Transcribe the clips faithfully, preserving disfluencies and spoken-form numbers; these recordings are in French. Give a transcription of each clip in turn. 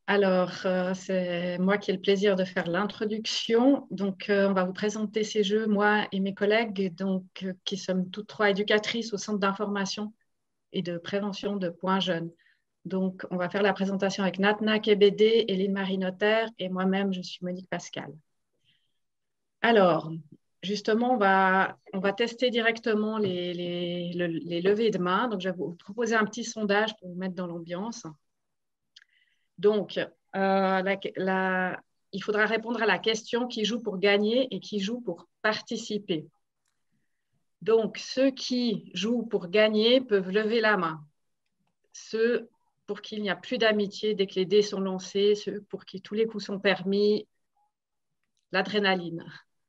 Alors, euh, c'est moi qui ai le plaisir de faire l'introduction. Donc, euh, on va vous présenter ces jeux, moi et mes collègues, donc, euh, qui sommes toutes trois éducatrices au Centre d'information et de prévention de Points Jeunes. Donc, on va faire la présentation avec Natna Kébédé, Éline Marie Notaire et moi-même, je suis Monique Pascal. Alors, justement, on va, on va tester directement les, les, le- les levées de main. Donc, je vais vous proposer un petit sondage pour vous mettre dans l'ambiance. Donc, euh, la- la- il faudra répondre à la question qui joue pour gagner et qui joue pour participer. Donc, ceux qui jouent pour gagner peuvent lever la main. Ceux pour qui il n'y a plus d'amitié dès que les dés sont lancés, ceux pour qui tous les coups sont permis, l'adrénaline.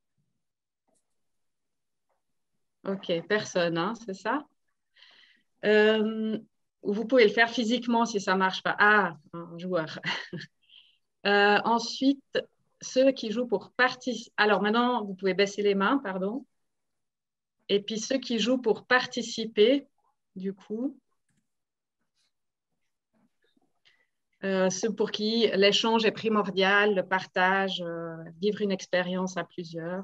Ok, personne, hein, c'est ça? Euh, vous pouvez le faire physiquement si ça ne marche pas. Ah, un joueur. Euh, ensuite, ceux qui jouent pour participer. Alors maintenant, vous pouvez baisser les mains, pardon. Et puis ceux qui jouent pour participer, du coup, euh, ceux pour qui l'échange est primordial, le partage, euh, vivre une expérience à plusieurs.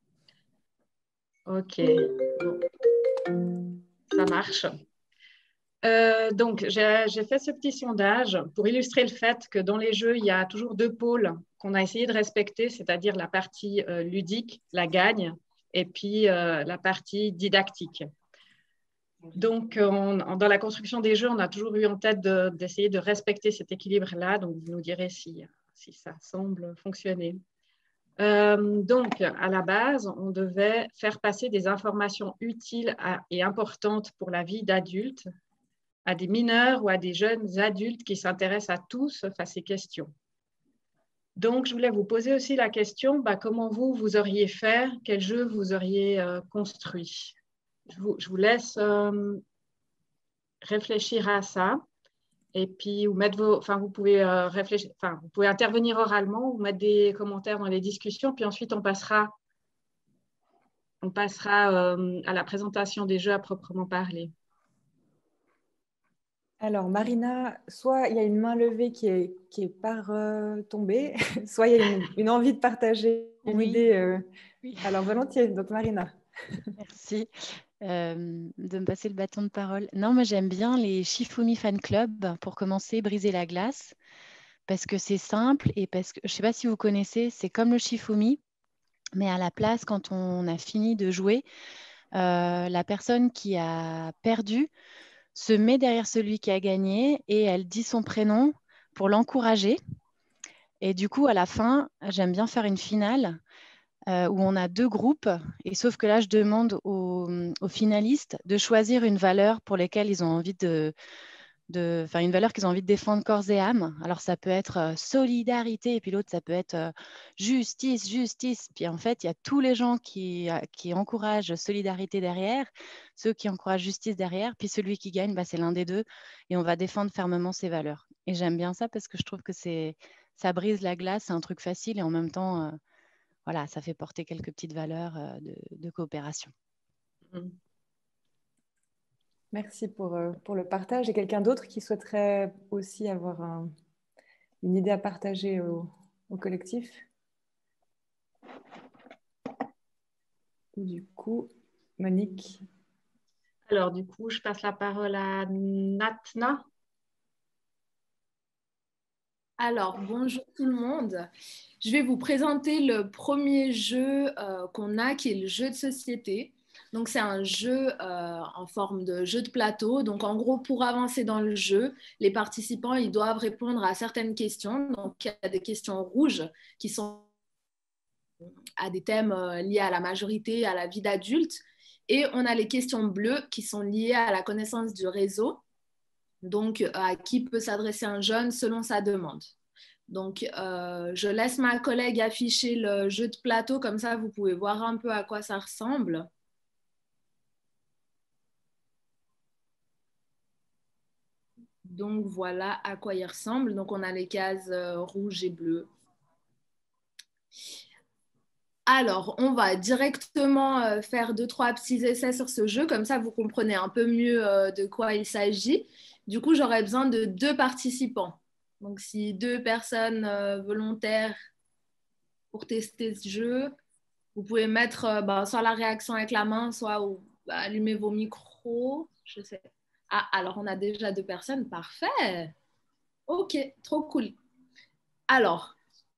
Ok, bon, ça marche. Euh, donc, j'ai j'ai fait ce petit sondage pour illustrer le fait que dans les jeux, il y a toujours deux pôles qu'on a essayé de respecter, c'est-à-dire la partie euh, ludique, la gagne, et puis euh, la partie didactique. Donc, on, dans la construction des jeux, on a toujours eu en tête d'essayer de, de respecter cet équilibre-là. Donc, vous nous direz si, si ça semble fonctionner. Euh, donc, à la base, on devait faire passer des informations utiles à, et importantes pour la vie d'adulte à des mineurs ou à des jeunes adultes qui s'intéressent à tout sauf à ces questions. Donc, je voulais vous poser aussi la question, bah, comment vous, vous auriez fait, quel jeu vous auriez euh, construit. Je vous, je vous laisse euh, réfléchir à ça. Et puis, vous, mettre vos, enfin, vous, pouvez, euh, réfléchir, enfin, vous pouvez intervenir oralement ou mettre des commentaires dans les discussions. Puis ensuite, on passera, on passera euh, à la présentation des jeux à proprement parler. Alors, Marina, soit il y a une main levée qui est, qui est par euh, tombée, soit il y a une, une envie de partager une Oui. idée. Euh... Oui. Alors, volontiers, donc Marina. Merci euh, de me passer le bâton de parole. Non, moi j'aime bien les Shifumi Fan Club pour commencer, briser la glace, parce que c'est simple et parce que, je ne sais pas si vous connaissez, c'est comme le Shifumi, mais à la place, quand on a fini de jouer, euh, la personne qui a perdu se met derrière celui qui a gagné et elle dit son prénom pour l'encourager. Et du coup, à la fin, j'aime bien faire une finale euh, où on a deux groupes. Et sauf que là, je demande aux, aux finalistes de choisir une valeur pour laquelle ils ont envie de, de, enfin une valeur qu'ils ont envie de défendre corps et âme. Alors ça peut être euh, solidarité, et puis l'autre ça peut être euh, justice, justice. Puis en fait, il y a tous les gens qui, euh, qui encouragent solidarité derrière, ceux qui encouragent justice derrière, puis celui qui gagne, bah, c'est l'un des deux, et on va défendre fermement ces valeurs. Et j'aime bien ça parce que je trouve que c'est, ça brise la glace, c'est un truc facile, et en même temps, euh, voilà, ça fait porter quelques petites valeurs euh, de, de coopération. Mm. Merci pour, euh, pour le partage. Et quelqu'un d'autre qui souhaiterait aussi avoir un, une idée à partager au, au collectif? Du coup, Monique. Alors, du coup, je passe la parole à Natna. Alors, bonjour tout le monde. Je vais vous présenter le premier jeu euh, qu'on a, qui est le jeu de société. Donc, c'est un jeu euh, en forme de jeu de plateau. Donc, en gros, pour avancer dans le jeu, les participants, ils doivent répondre à certaines questions. Donc, il y a des questions rouges qui sont à des thèmes euh, liés à la majorité, à la vie d'adulte. Et on a les questions bleues qui sont liées à la connaissance du réseau. Donc, à qui peut s'adresser un jeune selon sa demande. Donc, euh, je laisse ma collègue afficher le jeu de plateau, comme ça, vous pouvez voir un peu à quoi ça ressemble. Donc, voilà à quoi il ressemble. Donc, on a les cases euh, rouges et bleues. Alors, on va directement euh, faire deux, trois petits essais sur ce jeu, comme ça, vous comprenez un peu mieux euh, de quoi il s'agit. Du coup, j'aurais besoin de deux participants. Donc, si deux personnes euh, volontaires pour tester ce jeu, vous pouvez mettre euh, bah, soit la réaction avec la main, soit ou, bah, allumer vos micros. Je sais. Ah, alors on a déjà deux personnes. Parfait. Ok, trop cool. Alors,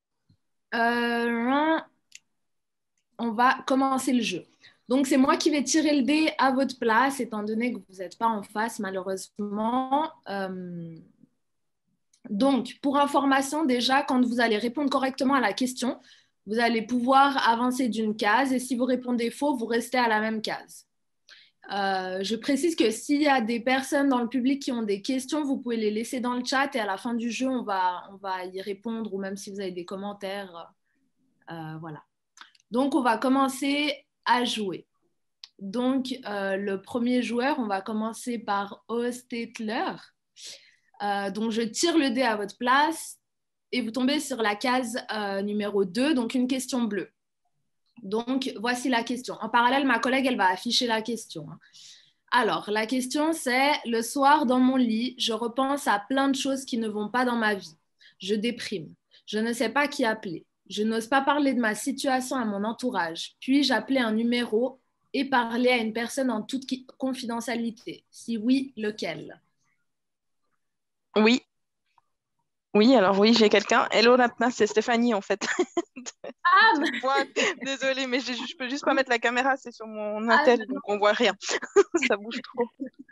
euh, on va commencer le jeu. Donc, c'est moi qui vais tirer le dé à votre place, étant donné que vous n'êtes pas en face, malheureusement. Euh, donc, pour information, déjà, quand vous allez répondre correctement à la question, vous allez pouvoir avancer d'une case et si vous répondez faux, vous restez à la même case. Euh, je précise que s'il y a des personnes dans le public qui ont des questions, vous pouvez les laisser dans le chat et à la fin du jeu, on va, on va y répondre ou même si vous avez des commentaires. Euh, voilà. Donc, on va commencer à jouer. Donc, euh, le premier joueur, on va commencer par Ostetler. Euh, donc, je tire le dé à votre place et vous tombez sur la case euh, numéro deux, donc une question bleue. Donc, voici la question. En parallèle, ma collègue, elle va afficher la question. Alors, la question, c'est « Le soir, dans mon lit, je repense à plein de choses qui ne vont pas dans ma vie. Je déprime. Je ne sais pas qui appeler. Je n'ose pas parler de ma situation à mon entourage. Puis-je appeler un numéro et parler à une personne en toute confidentialité? Si oui, lequel ?» Oui. Oui, alors oui, j'ai quelqu'un. Hello, Natna, c'est Stéphanie, en fait. Ah, mais... Désolée, mais je ne peux juste pas mettre la caméra, c'est sur mon Intel, ah, donc on voit rien. Ça bouge trop.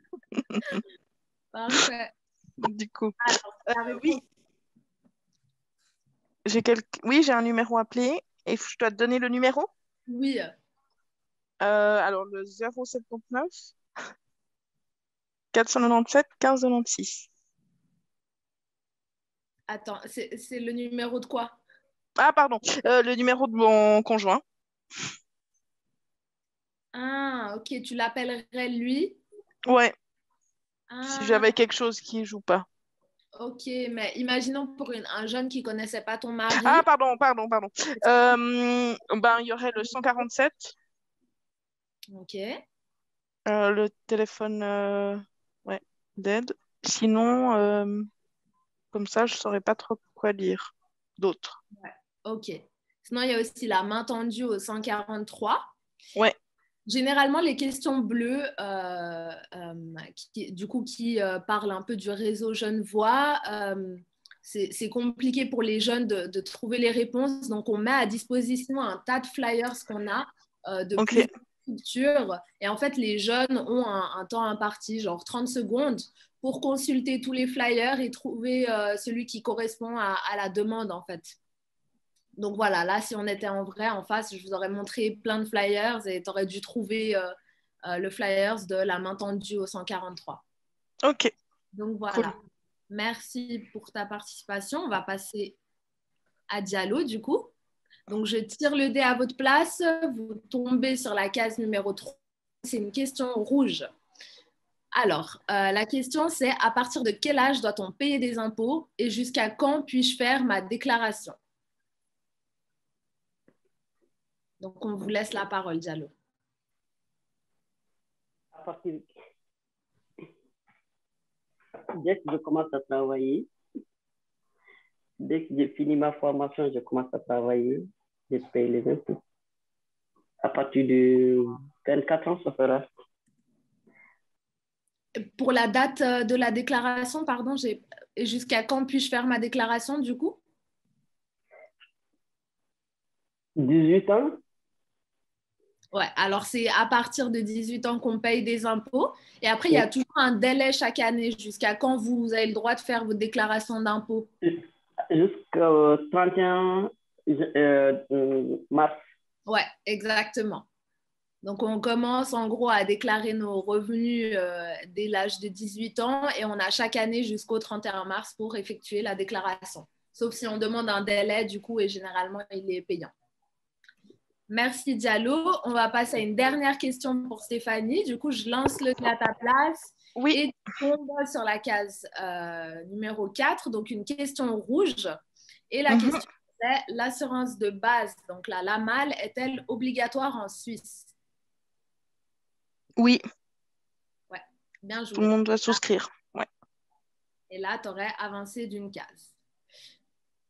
Parfait. Du coup, alors, euh, oui. J'ai quel... Oui, j'ai un numéro appelé. Et je dois te donner le numéro? Oui. Euh, alors, le zéro soixante-neuf quatre cent quatre-vingt-dix-sept quinze quatre-vingt-seize. Attends, c'est le numéro de quoi? Ah, pardon, euh, le numéro de mon conjoint. Ah, ok, tu l'appellerais lui? Ouais. Ah. Si j'avais quelque chose qui joue pas. Ok, mais imaginons pour une, un jeune qui connaissait pas ton mari. Ah, pardon, pardon, pardon. Euh, ben, il y aurait le cent quarante-sept. Ok. Euh, le téléphone, euh, ouais, d'aide. Sinon, euh, comme ça, je saurais pas trop quoi dire d'autre. Ouais. Ok. Sinon, il y a aussi la main tendue au cent quarante-trois. Ouais. Généralement, les questions bleues, euh, euh, qui, du coup, qui euh, parlent un peu du réseau Genevois, euh, c'est compliqué pour les jeunes de, de trouver les réponses. Donc, on met à disposition un tas de flyers qu'on a euh, de okay. plusieurs structures. Et en fait, les jeunes ont un, un temps imparti, genre trente secondes, pour consulter tous les flyers et trouver euh, celui qui correspond à, à la demande, en fait. Donc voilà, là, si on était en vrai, en face, je vous aurais montré plein de flyers et tu aurais dû trouver euh, euh, le flyers de la main tendue au cent quarante-trois. Ok. Donc voilà. Cool. Merci pour ta participation. On va passer à Diallo, du coup. Donc, je tire le dé à votre place. Vous tombez sur la case numéro trois. C'est une question rouge. Alors, euh, la question, c'est à partir de quel âge doit-on payer des impôts et jusqu'à quand puis-je faire ma déclaration? Donc, on vous laisse la parole, Diallo. À partir... Dès que je commence à travailler, dès que j'ai fini ma formation, je commence à travailler, je paye les impôts. À partir de vingt-quatre ans, ça fera. Pour la date de la déclaration, pardon, jusqu'à quand puis-je faire ma déclaration, du coup? dix-huit ans. Ouais, alors c'est à partir de dix-huit ans qu'on paye des impôts. Et après, il y a toujours un délai chaque année. Jusqu'à quand vous avez le droit de faire votre déclaration d'impôts? Jusqu'au trente et un euh, mars. Ouais, exactement. Donc, on commence en gros à déclarer nos revenus euh, dès l'âge de dix-huit ans et on a chaque année jusqu'au trente et un mars pour effectuer la déclaration. Sauf si on demande un délai, du coup, et généralement, il est payant. Merci Diallo. On va passer à une dernière question pour Stéphanie. Du coup, je lance le dé à ta place. Oui. Et tu tombes sur la case euh, numéro quatre, donc une question rouge. Et la mm-hmm. question, c'est l'assurance de base, donc la LAMAL, est-elle obligatoire en Suisse? Oui. Ouais, bien joué. Tout le monde doit souscrire. Ouais. Et là, tu aurais avancé d'une case.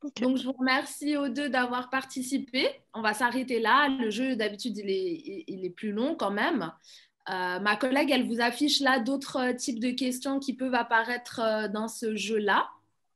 Okay. Donc, je vous remercie aux deux d'avoir participé. On va s'arrêter là. Le jeu, d'habitude, il est, il est plus long quand même. Euh, ma collègue, elle vous affiche là d'autres types de questions qui peuvent apparaître dans ce jeu-là.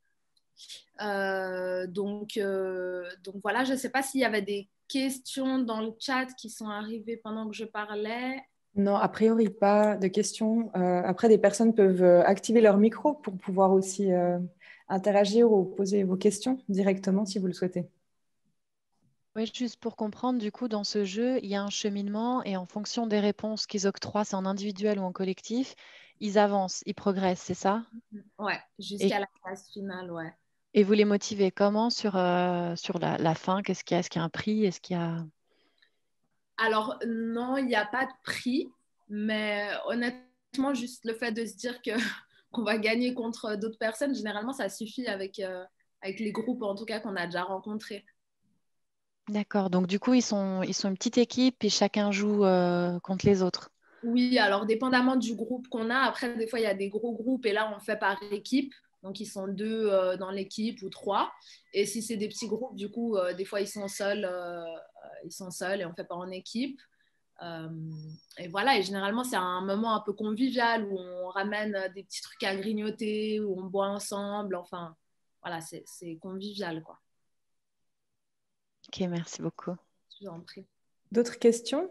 Euh, donc, euh, donc, voilà, je ne sais pas s'il y avait des questions dans le chat qui sont arrivées pendant que je parlais. Non, a priori, pas de questions. Euh, après, des personnes peuvent activer leur micro pour pouvoir aussi euh, interagir ou poser vos questions directement si vous le souhaitez. Oui, juste pour comprendre, du coup, dans ce jeu, il y a un cheminement et en fonction des réponses qu'ils octroient, c'est en individuel ou en collectif, ils avancent, ils progressent, c'est ça? Ouais, jusqu'à la phase finale, ouais. Et vous les motivez comment sur, euh, sur la, la fin? Qu'est-ce qu'il y a? Est-ce qu'il y a un prix? Est-ce qu'il y a... Alors, non, il n'y a pas de prix, mais honnêtement, juste le fait de se dire que, qu'on va gagner contre d'autres personnes, généralement, ça suffit avec, euh, avec les groupes, en tout cas, qu'on a déjà rencontrés. D'accord, donc du coup, ils sont, ils sont une petite équipe et chacun joue euh, contre les autres. Oui, alors dépendamment du groupe qu'on a, après, des fois, il y a des gros groupes et là, on fait par équipe. Donc, ils sont deux euh, dans l'équipe ou trois. Et si c'est des petits groupes, du coup, euh, des fois, ils sont seuls, euh, ils sont seuls et on ne fait pas en équipe. Euh, et voilà, et généralement, c'est un moment un peu convivial où on ramène des petits trucs à grignoter, où on boit ensemble. Enfin, voilà, c'est, c'est convivial, quoi. Ok, merci beaucoup. Je vous en prie. D'autres questions?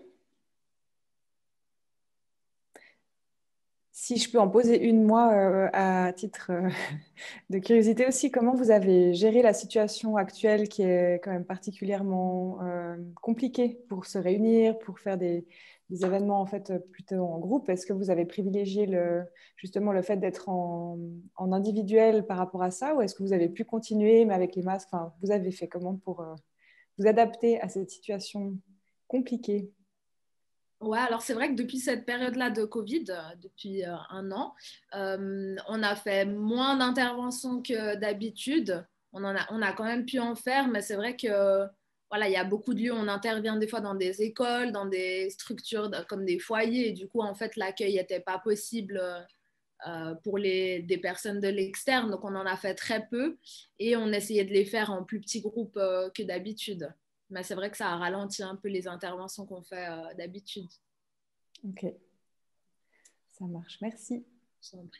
Si je peux en poser une, moi, euh, à titre euh, de curiosité aussi, comment vous avez géré la situation actuelle qui est quand même particulièrement euh, compliquée pour se réunir, pour faire des, des événements en fait plutôt en groupe? Est-ce que vous avez privilégié le, justement le fait d'être en, en individuel par rapport à ça, ou est-ce que vous avez pu continuer mais avec les masques? Enfin, vous avez fait comment pour euh, vous adapter à cette situation compliquée? Ouais, alors c'est vrai que depuis cette période-là de Covid, euh, depuis euh, un an, euh, on a fait moins d'interventions que d'habitude. On, en a, on a quand même pu en faire, mais c'est vrai que voilà, il y a beaucoup de lieux, on intervient des fois dans des écoles, dans des structures de- comme des foyers, et du coup, en fait, l'accueil n'était pas possible euh, pour les, des personnes de l'externe, donc on en a fait très peu, et on essayait de les faire en plus petits groupes euh, que d'habitude. Mais c'est vrai que ça a ralenti un peu les interventions qu'on fait euh, d'habitude. Ok, ça marche. Merci. Je t'en prie.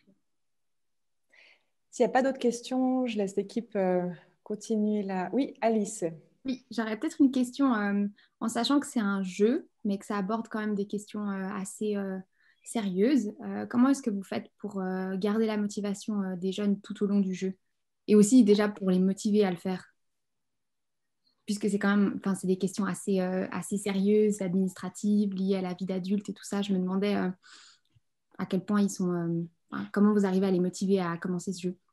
S'il n'y a pas d'autres questions, je laisse l'équipe euh, continuer là. Oui, Alice. Oui, j'aurais peut-être une question euh, en sachant que c'est un jeu, mais que ça aborde quand même des questions euh, assez euh, sérieuses. Euh, comment est-ce que vous faites pour euh, garder la motivation euh, des jeunes tout au long du jeu? Et aussi déjà pour les motiver à le faire? Puisque c'est quand même, enfin, c'est des questions assez, euh, assez sérieuses, administratives, liées à la vie d'adulte et tout ça. Je me demandais euh, à quel point ils sont, euh, enfin, comment vous arrivez à les motiver à commencer ce jeu.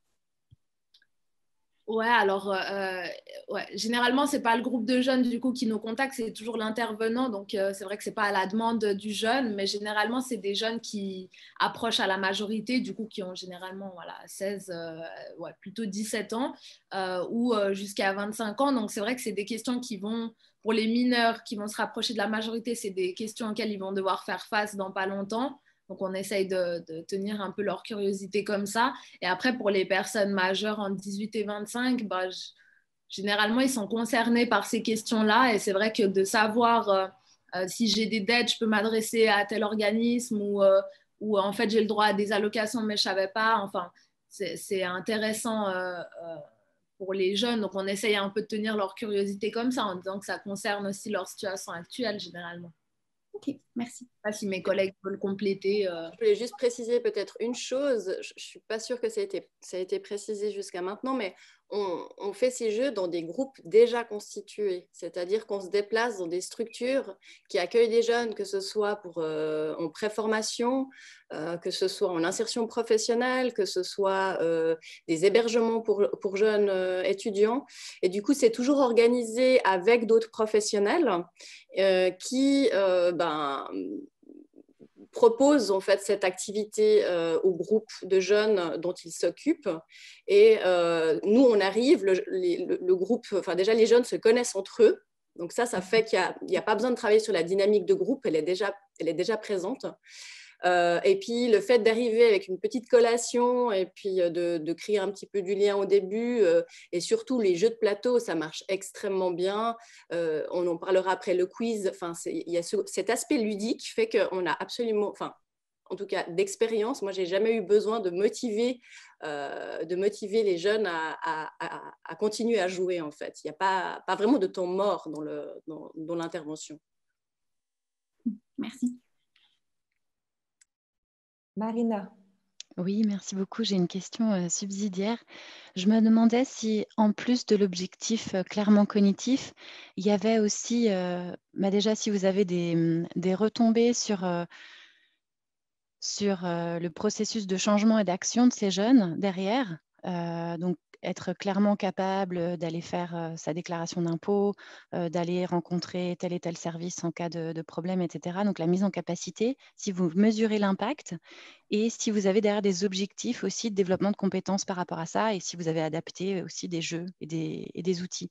Ouais, alors euh, ouais, généralement, c'est pas le groupe de jeunes du coup qui nous contacte, c'est toujours l'intervenant. Donc, euh, c'est vrai que c'est pas à la demande du jeune, mais généralement, c'est des jeunes qui approchent à la majorité, du coup, qui ont généralement voilà, seize, euh, ouais, plutôt dix-sept ans euh, ou euh, jusqu'à vingt-cinq ans. Donc, c'est vrai que c'est des questions qui vont, pour les mineurs qui vont se rapprocher de la majorité, c'est des questions auxquelles ils vont devoir faire face dans pas longtemps. Donc, on essaye de, de tenir un peu leur curiosité comme ça. Et après, pour les personnes majeures entre dix-huit et vingt-cinq, bah, je, généralement, ils sont concernés par ces questions-là. Et c'est vrai que de savoir euh, euh, si j'ai des dettes, je peux m'adresser à tel organisme ou, euh, ou en fait, j'ai le droit à des allocations, mais je ne savais pas. Enfin, c'est, c'est intéressant euh, euh, pour les jeunes. Donc, on essaye un peu de tenir leur curiosité comme ça en disant que ça concerne aussi leur situation actuelle, généralement. Ok, merci. Je ne sais pas si mes collègues veulent compléter. Euh... Je voulais juste préciser peut-être une chose. Je ne suis pas sûre que ça a été, ça a été précisé jusqu'à maintenant, mais on, on fait ces jeux dans des groupes déjà constitués. C'est-à-dire qu'on se déplace dans des structures qui accueillent des jeunes, que ce soit pour, euh, en préformation, euh, que ce soit en insertion professionnelle, que ce soit euh, des hébergements pour, pour jeunes euh, étudiants. Et du coup, c'est toujours organisé avec d'autres professionnels euh, qui... Euh, ben, propose en fait cette activité euh, au groupe de jeunes dont ils s'occupent. Et euh, nous, on arrive, le, le, le groupe, enfin déjà les jeunes se connaissent entre eux. Donc ça, ça fait qu'il n'y a, a pas besoin de travailler sur la dynamique de groupe, elle est déjà, elle est déjà présente. Euh, et puis, le fait d'arriver avec une petite collation et puis de, de créer un petit peu du lien au début, euh, et surtout les jeux de plateau, ça marche extrêmement bien. Euh, on en parlera après le quiz. Enfin, il y a ce, cet aspect ludique qui fait qu'on a absolument, enfin, en tout cas d'expérience, moi, j'ai jamais eu besoin de motiver, euh, de motiver les jeunes à, à, à, à continuer à jouer, en fait. Il n'y a pas, pas vraiment de temps mort dans, le, dans, dans l'intervention. Merci. Marina. Oui, merci beaucoup. J'ai une question euh, subsidiaire. Je me demandais si, en plus de l'objectif euh, clairement cognitif, il y avait aussi, euh, bah déjà, si vous avez des, des retombées sur, euh, sur euh, le processus de changement et d'action de ces jeunes derrière. Euh, donc, être clairement capable d'aller faire euh, sa déclaration d'impôt, euh, d'aller rencontrer tel et tel service en cas de, de problème, et cetera. Donc, la mise en capacité, si vous mesurez l'impact et si vous avez derrière des objectifs aussi de développement de compétences par rapport à ça et si vous avez adapté aussi des jeux et des, et des outils.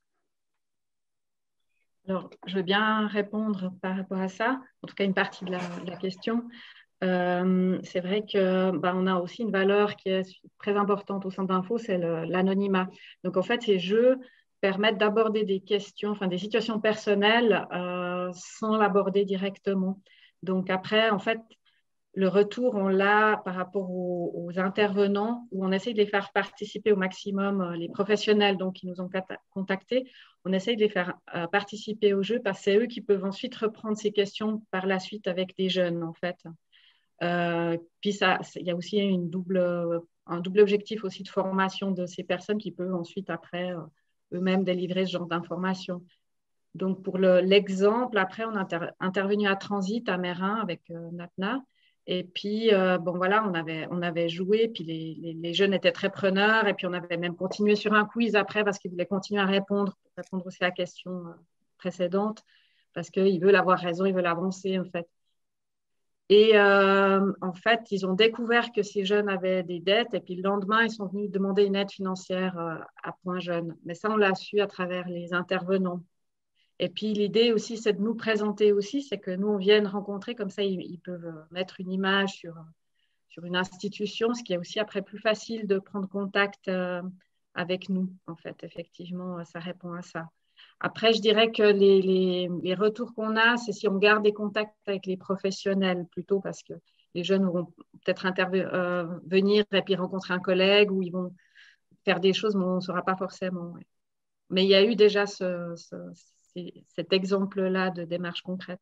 Alors, je veux bien répondre par rapport à ça, en tout cas une partie de la, de la question. Euh, c'est vrai que bah, on a aussi une valeur qui est très importante au sein d'Info, c'est le, l'anonymat. Donc en fait, ces jeux permettent d'aborder des questions, enfin des situations personnelles euh, sans l'aborder directement. Donc après, en fait, le retour, on l'a par rapport aux, aux intervenants, où on essaie de les faire participer au maximum, euh, les professionnels donc, qui nous ont contactés, on essaie de les faire euh, participer au jeu parce que c'est eux qui peuvent ensuite reprendre ces questions par la suite avec des jeunes en fait. Euh, puis ça, il y a aussi une double, un double objectif aussi de formation de ces personnes qui peuvent ensuite après euh, eux-mêmes délivrer ce genre d'informations. Donc pour le, l'exemple, après on est inter, intervenu à Transit à Mérin avec euh, Natna. Et puis euh, bon voilà, on avait, on avait joué, puis les, les, les jeunes étaient très preneurs, et puis on avait même continué sur un quiz après parce qu'ils voulaient continuer à répondre, répondre aussi à la question euh, précédente, parce qu'ils veulent avoir raison, ils veulent avancer en fait. Et euh, en fait, ils ont découvert que ces jeunes avaient des dettes et puis le lendemain, ils sont venus demander une aide financière euh, à Point Jeune. Mais ça, on l'a su à travers les intervenants. Et puis l'idée aussi, c'est de nous présenter aussi, c'est que nous, on vienne rencontrer, comme ça, ils, ils peuvent mettre une image sur, sur une institution, ce qui est aussi après plus facile de prendre contact euh, avec nous, en fait. Effectivement, ça répond à ça. Après, je dirais que les, les, les retours qu'on a, c'est si on garde des contacts avec les professionnels plutôt, parce que les jeunes vont peut-être euh, venir et puis rencontrer un collègue ou ils vont faire des choses, mais on ne saura pas forcément. Ouais. Mais il y a eu déjà ce, ce, cet exemple-là de démarche concrète.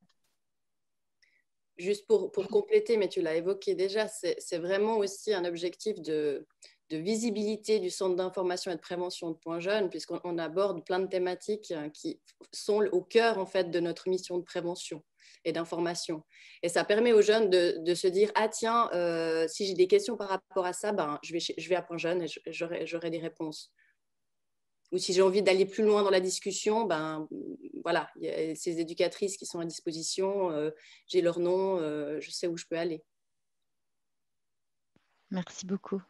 Juste pour, pour compléter, mais tu l'as évoqué déjà, c'est, c'est vraiment aussi un objectif de, de visibilité du Centre d'information et de prévention de Point Jeune, puisqu'on on aborde plein de thématiques qui sont au cœur en fait, de notre mission de prévention et d'information. Et ça permet aux jeunes de, de se dire « Ah tiens, euh, si j'ai des questions par rapport à ça, ben, je, vais, je vais à Point Jeune et j'aurai, j'aurai des réponses. » Ou si j'ai envie d'aller plus loin dans la discussion, ben, voilà, il y a ces éducatrices qui sont à disposition, euh, j'ai leur nom, euh, je sais où je peux aller. Merci beaucoup.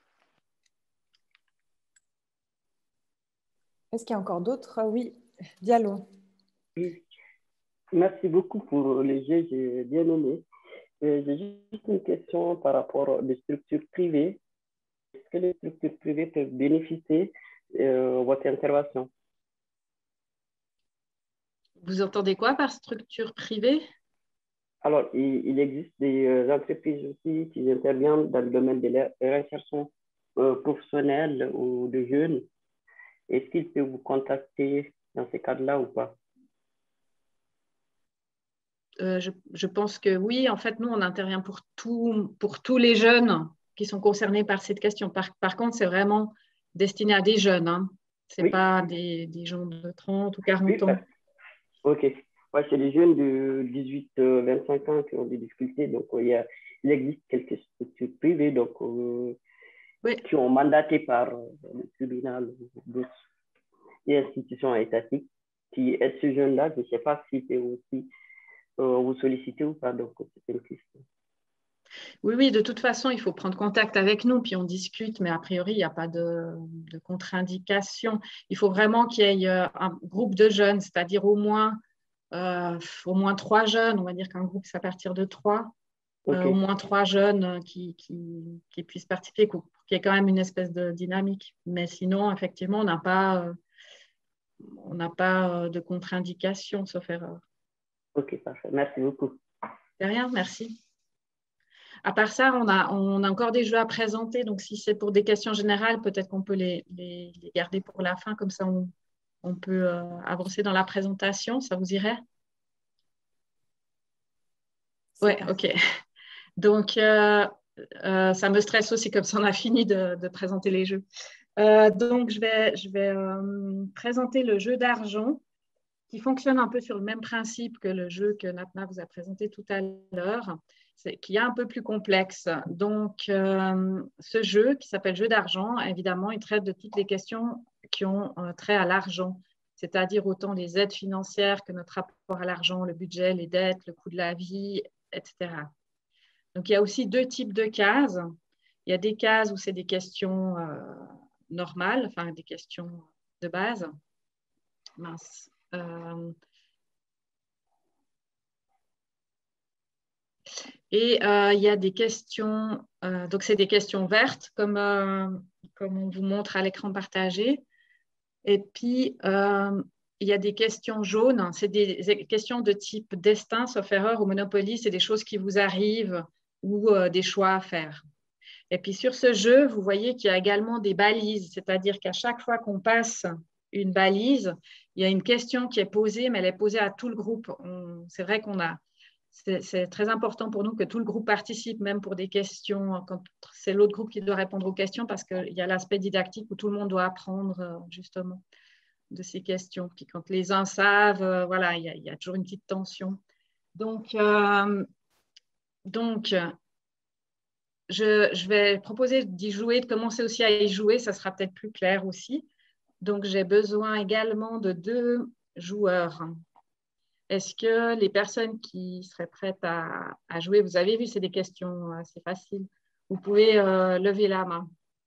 Est-ce qu'il y a encore d'autres? Oui, Diallo. Oui. Merci beaucoup pour les jeux, j'ai bien aimé. J'ai juste une question par rapport aux structures privées. Est-ce que les structures privées peuvent bénéficier de votre intervention? Vous entendez quoi par structure privée? Alors, il, il existe des euh, entreprises aussi qui interviennent dans le domaine de la réinsertion euh, professionnelle ou de jeunes. Est-ce qu'ils peuvent vous contacter dans ces cadres-là ou pas? euh, je, je pense que oui. En fait, nous, on intervient pour, tout, pour tous les jeunes qui sont concernés par cette question. Par, par contre, c'est vraiment destiné à des jeunes. Hein. Ce n'est Oui. pas des, des gens de trente ou quarante Oui, ans. ok. Ouais, c'est les jeunes de dix-huit à vingt-cinq ans qui ont des difficultés. Donc, il, y a, il existe quelques structures privées donc, euh, oui. qui ont mandaté par euh, le tribunal ou d'autres institutions étatiques qui aident ces jeunes-là. Je ne sais pas si c'est aussi euh, vous solliciter ou pas. Donc, c'est une question. Oui, oui, de toute façon, il faut prendre contact avec nous, puis on discute, mais a priori, il n'y a pas de, de contre-indication. Il faut vraiment qu'il y ait un groupe de jeunes, c'est-à-dire au moins, euh, au moins trois jeunes. On va dire qu'un groupe, c'est à partir de trois. Ok, euh, au moins trois jeunes qui, qui, qui puissent participer, pour qu'il y ait quand même une espèce de dynamique. Mais sinon, effectivement, on n'a pas, euh, on n'a pas euh, de contre-indication, sauf erreur. ok, parfait. Merci beaucoup. De rien, merci. À part ça, on a, on a encore des jeux à présenter. Donc, si c'est pour des questions générales, peut-être qu'on peut les, les, les garder pour la fin. Comme ça, on, on peut euh, avancer dans la présentation. Ça vous irait? Oui, ok. Donc, euh, euh, ça me stresse aussi, comme ça, on a fini de, de présenter les jeux. Euh, donc, je vais, je vais euh, présenter le jeu d'argent qui fonctionne un peu sur le même principe que le jeu que Natna vous a présenté tout à l'heure, qui est un peu plus complexe. Donc, euh, ce jeu qui s'appelle jeu d'argent, évidemment, il traite de toutes les questions qui ont euh, trait à l'argent, c'est-à-dire autant les aides financières que notre rapport à l'argent, le budget, les dettes, le coût de la vie, et cetera. Donc, il y a aussi deux types de cases. Il y a des cases où c'est des questions euh, normales, enfin des questions de base. Mince. Euh, et euh, il y a des questions, euh, donc c'est des questions vertes, comme, euh, comme on vous montre à l'écran partagé. Et puis, euh, il y a des questions jaunes, c'est des questions de type destin, sauf erreur, ou Monopoly, c'est des choses qui vous arrivent ou euh, des choix à faire. Et puis sur ce jeu, vous voyez qu'il y a également des balises, c'est-à-dire qu'à chaque fois qu'on passe une balise, il y a une question qui est posée, mais elle est posée à tout le groupe. C'est vrai qu'on a, c'est très important pour nous que tout le groupe participe, même pour des questions, quand c'est l'autre groupe qui doit répondre aux questions, parce qu'il y a l'aspect didactique où tout le monde doit apprendre justement de ces questions. Puis quand les uns savent, voilà, il y a, il y a toujours une petite tension. Donc, euh, donc Je, je vais proposer d'y jouer, de commencer aussi à y jouer, ça sera peut-être plus clair aussi. Donc, j'ai besoin également de deux joueurs. Est-ce que les personnes qui seraient prêtes à, à jouer, vous avez vu, c'est des questions assez faciles, vous pouvez euh, lever la main.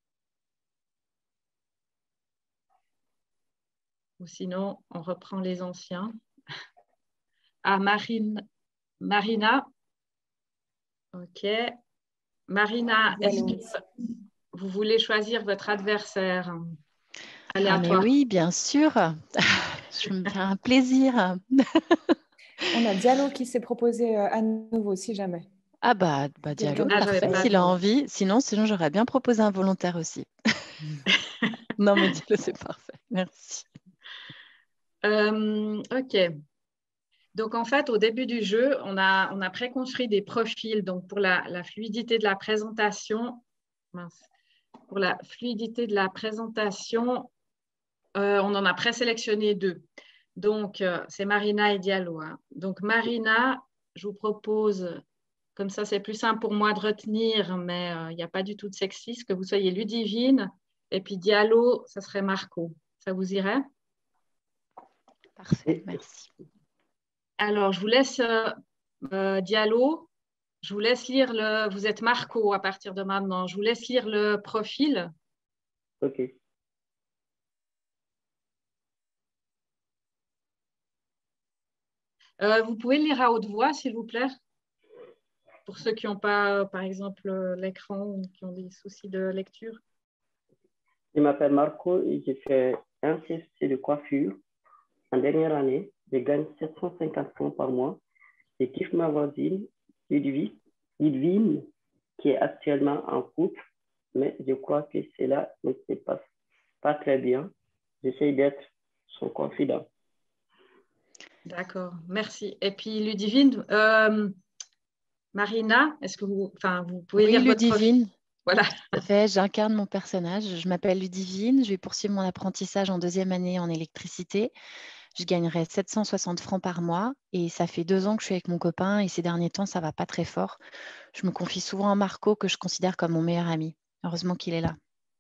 Ou sinon, on reprend les anciens. Ah, Marine, Marina. OK. Marina, est-ce que vous voulez choisir votre adversaire aléatoire? Ah mais oui, bien sûr. Je me fais un plaisir. On a Diallo qui s'est proposé à nouveau, si jamais. Ah bah, bah Diallo, Ah, parfait, s'il a envie. Sinon, sinon j'aurais bien proposé un volontaire aussi. Non, mais Diallo, c'est parfait. Merci. Euh, OK. Donc, en fait, au début du jeu, on a, on a préconstruit des profils. Donc, pour la, la fluidité de la présentation, mince, pour la fluidité de la présentation, euh, on en a présélectionné deux. Donc, euh, c'est Marina et Diallo. Hein. Donc, Marina, je vous propose, comme ça, c'est plus simple pour moi de retenir, mais il euh, n'y a pas du tout de sexisme, que vous soyez Ludivine. Et puis, Diallo, ça serait Marco. Ça vous irait? Parfait, merci. Alors, je vous laisse euh, euh, Diallo. Je vous laisse lire le... Vous êtes Marco à partir de maintenant. Je vous laisse lire le profil. Ok. Euh, vous pouvez le lire à haute voix, s'il vous plaît, pour ceux qui n'ont pas, euh, par exemple, euh, l'écran ou qui ont des soucis de lecture. Je m'appelle Marco et j'ai fait un C F C de coiffure. En dernière année, je gagne sept cent cinquante francs par mois. Je kiffe ma voisine, Ludivine, Ludivine, qui est actuellement en couple, mais je crois que cela ne se passe pas très bien. J'essaie d'être son confident. D'accord, merci. Et puis, Ludivine, euh, Marina, est-ce que vous, enfin, vous pouvez oui, lire Ludivine. Votre profil? Voilà. J'incarne mon personnage. Je m'appelle Ludivine. Je vais poursuivre mon apprentissage en deuxième année en électricité. Je gagnerai sept cent soixante francs par mois et ça fait deux ans que je suis avec mon copain et ces derniers temps, ça ne va pas très fort. Je me confie souvent à Marco que je considère comme mon meilleur ami. Heureusement qu'il est là.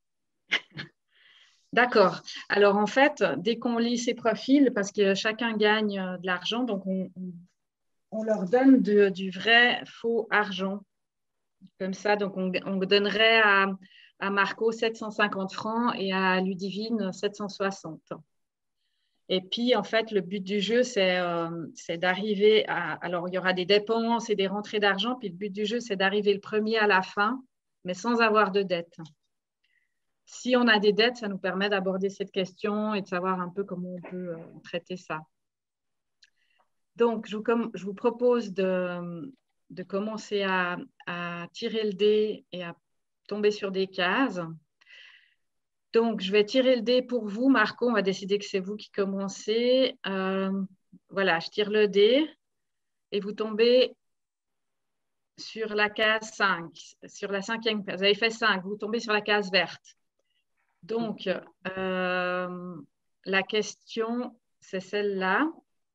D'accord. Alors, en fait, dès qu'on lit ces profils, parce que chacun gagne de l'argent, donc on, on leur donne de, du vrai faux argent. Comme ça, donc on, on donnerait à, à Marco sept cent cinquante francs et à Ludivine sept cent soixante. Et puis, en fait, le but du jeu, c'est euh, c'est d'arriver à... Alors, il y aura des dépenses et des rentrées d'argent. Puis, le but du jeu, c'est d'arriver le premier à la fin, mais sans avoir de dette. Si on a des dettes, ça nous permet d'aborder cette question et de savoir un peu comment on peut euh, traiter ça. Donc, je vous, comme, je vous propose de, de commencer à, à tirer le dé et à tomber sur des cases. Donc, je vais tirer le dé pour vous. Marco, on va décider que c'est vous qui commencez. Euh, voilà, je tire le dé et vous tombez sur la case cinq, sur la cinquième case. Vous avez fait cinq, vous tombez sur la case verte. Donc, euh, la question, c'est celle-là.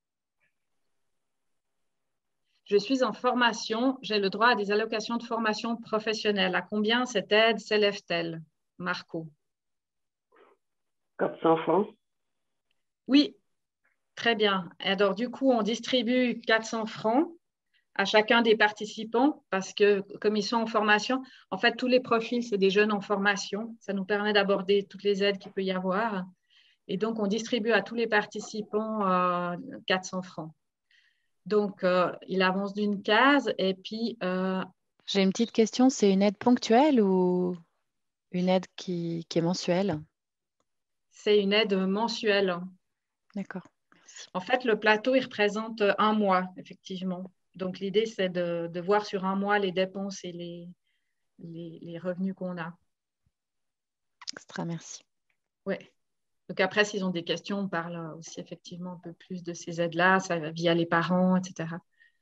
Je suis en formation, j'ai le droit à des allocations de formation professionnelle. À combien cette aide s'élève-t-elle, Marco? quatre cents francs. Oui, très bien. Alors, du coup, on distribue quatre cents francs à chacun des participants parce que, comme ils sont en formation, en fait, tous les profils, c'est des jeunes en formation. Ça nous permet d'aborder toutes les aides qu'il peut y avoir. Et donc, on distribue à tous les participants euh, quatre cents francs. Donc, euh, il avance d'une case et puis... Euh, J'ai une petite question. C'est une aide ponctuelle ou une aide qui, qui est mensuelle? C'est une aide mensuelle. D'accord. En fait, le plateau, il représente un mois, effectivement. Donc, l'idée, c'est de, de voir sur un mois les dépenses et les, les, les revenus qu'on a. Extra, merci. Oui. Donc, après, s'ils ont des questions, on parle aussi effectivement un peu plus de ces aides-là, ça va via les parents, et cetera.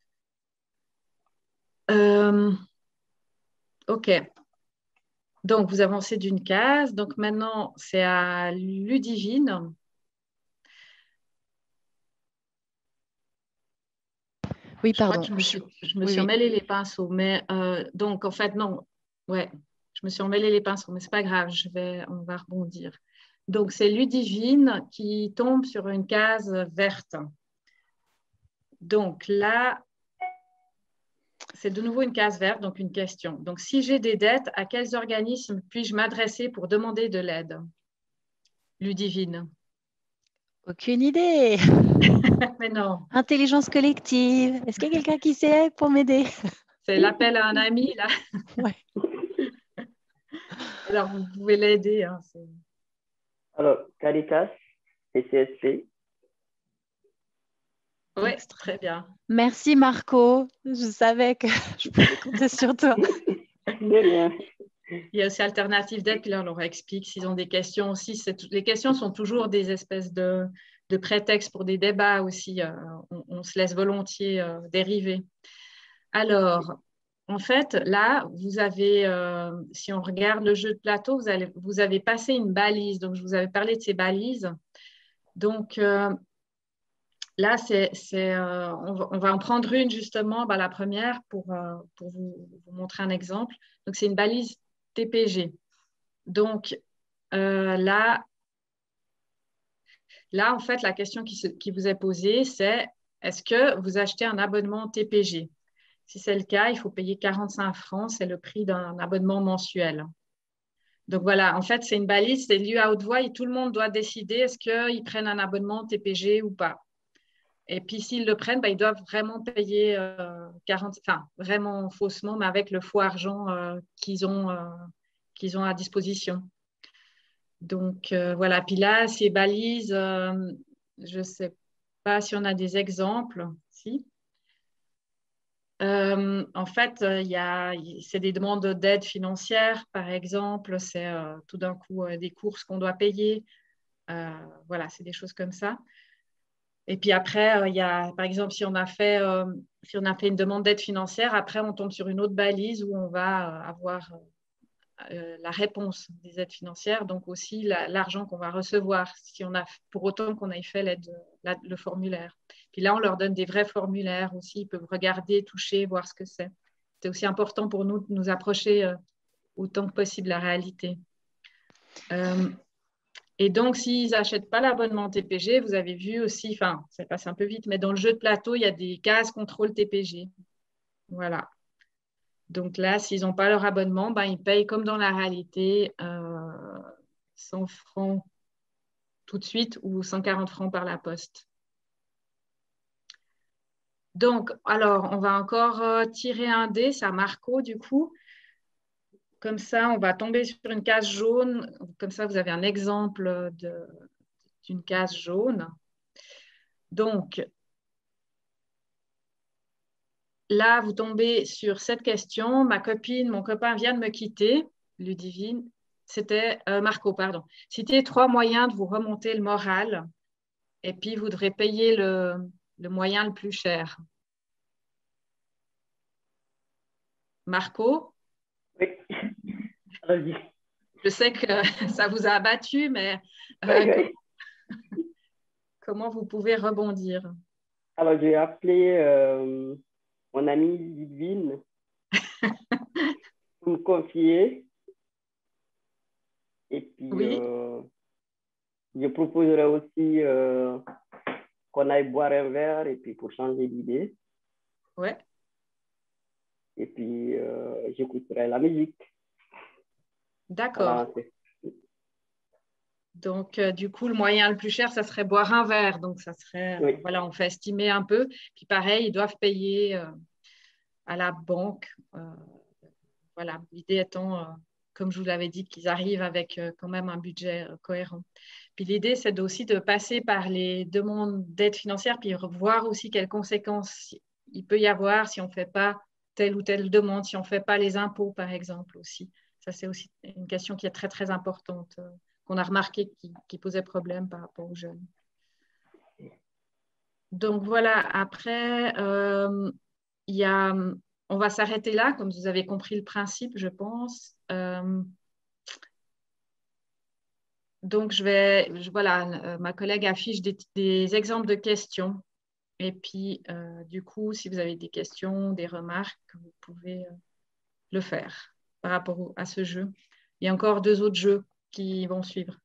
Euh, OK. Donc, vous avancez d'une case. Donc, maintenant, c'est à Ludivine. Oui, je pardon. Crois que je me suis, je me oui, suis oui. emmêlé les pinceaux. Mais euh, donc, en fait, non. Ouais, je me suis emmêlé les pinceaux, mais ce n'est pas grave. Je vais, on va rebondir. Donc, c'est Ludivine qui tombe sur une case verte. Donc, là, c'est de nouveau une case verte, donc une question. Donc, si j'ai des dettes, à quels organismes puis-je m'adresser pour demander de l'aide? Ludivine. Aucune idée. Mais non. Intelligence collective. Est-ce qu'il y a quelqu'un qui sait pour m'aider? C'est l'appel à un ami, là. Ouais. Alors, vous pouvez l'aider. Hein, Alors, Caritas, P C S P. oui, très bien. Merci Marco. Je savais que je pouvais compter sur toi. De rien. Il y a aussi Alternative d'aide, puis là, on leur explique s'ils ont des questions aussi. Les questions sont toujours des espèces de, de prétextes pour des débats aussi. Euh, on, on se laisse volontiers euh, dériver. Alors, en fait, là, vous avez, euh, si on regarde le jeu de plateau, vous, allez, vous avez passé une balise. Donc, je vous avais parlé de ces balises. Donc, euh, là, c'est, c'est, euh, on, va, on va en prendre une justement, bah, la première, pour, euh, pour vous, vous montrer un exemple. Donc, c'est une balise T P G. Donc, euh, là, là, en fait, la question qui, se, qui vous est posée, c'est est-ce que vous achetez un abonnement T P G? Si c'est le cas, il faut payer quarante-cinq francs, c'est le prix d'un abonnement mensuel. Donc voilà, en fait, c'est une balise, c'est lu à haute voix et tout le monde doit décider est-ce qu'ils prennent un abonnement T P G ou pas. Et puis, s'ils le prennent, ben, ils doivent vraiment payer euh, quarante, enfin, vraiment faussement, mais avec le faux argent euh, qu'ils ont, euh, qu'ils ont à disposition. Donc, euh, voilà. Puis là, ces balises, euh, je ne sais pas si on a des exemples. Si. Euh, en fait, euh, y a, c'est des demandes d'aide financière, par exemple. C'est euh, tout d'un coup euh, des courses qu'on doit payer. Euh, voilà, c'est des choses comme ça. Et puis après, il euh, y a, par exemple, si on a fait, euh, si on a fait une demande d'aide financière, après, on tombe sur une autre balise où on va euh, avoir euh, la réponse des aides financières, donc aussi la, l'argent qu'on va recevoir, si on a, pour autant qu'on ait fait l'aide, la, le formulaire. Puis là, on leur donne des vrais formulaires aussi. Ils peuvent regarder, toucher, voir ce que c'est. C'est aussi important pour nous de nous approcher euh, autant que possible de la réalité. Euh, Et donc, s'ils n'achètent pas l'abonnement T P G, vous avez vu aussi, enfin, ça passe un peu vite, mais dans le jeu de plateau, il y a des cases contrôle T P G. Voilà. Donc là, s'ils n'ont pas leur abonnement, ben, ils payent comme dans la réalité euh, cent francs tout de suite ou cent quarante francs par la poste. Donc, alors, on va encore euh, tirer un dé, c'est à Marco du coup. Comme ça, on va tomber sur une case jaune. Comme ça, vous avez un exemple d'une case jaune. Donc, là, vous tombez sur cette question. Ma copine, mon copain vient de me quitter. Ludivine, c'était euh, Marco, pardon. Citez trois moyens de vous remonter le moral. Et puis, vous devrez payer le, le moyen le plus cher. Marco? Oui. Vas-y. Je sais que ça vous a abattu, mais euh, Oui, oui. comment, comment vous pouvez rebondir? Alors, j'ai appelé euh, mon amie Ludivine pour me confier. Et puis, Oui. euh, je proposerai aussi euh, qu'on aille boire un verre et puis pour changer d'idée. Ouais. Et puis, euh, j'écouterai la musique. D'accord. Voilà. Donc, euh, du coup, le moyen le plus cher, ça serait boire un verre. Donc, ça serait, Oui. euh, voilà, on fait estimer un peu. Puis, pareil, ils doivent payer euh, à la banque. Euh, voilà, l'idée étant, euh, comme je vous l'avais dit, qu'ils arrivent avec euh, quand même un budget euh, cohérent. Puis, l'idée, c'est aussi de passer par les demandes d'aide financière, puis voir aussi quelles conséquences il peut y avoir si on ne fait pas telle ou telle demande, si on ne fait pas les impôts, par exemple, aussi. Ça, c'est aussi une question qui est très, très importante, euh, qu'on a remarqué qui, qui posait problème par rapport aux jeunes. Donc, voilà, après, euh, il y a, on va s'arrêter là, comme vous avez compris le principe, je pense. Euh, donc, je vais, je, voilà, euh, ma collègue affiche des, des exemples de questions. Et puis, euh, du coup, si vous avez des questions, des remarques, vous pouvez euh, le faire par rapport au, à ce jeu. Il y a encore deux autres jeux qui vont suivre.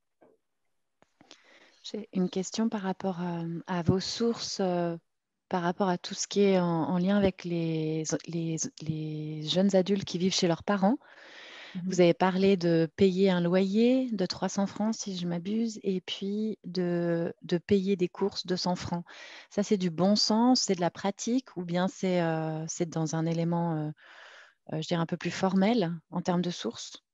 J'ai une question par rapport à, à vos sources, euh, par rapport à tout ce qui est en, en lien avec les, les, les jeunes adultes qui vivent chez leurs parents. Vous avez parlé de payer un loyer de trois cents francs, si je m'abuse, et puis de, de payer des courses de cent francs. Ça, c'est du bon sens, c'est de la pratique, ou bien c'est euh, c'est dans un élément, euh, euh, je dirais, un peu plus formel en termes de sources?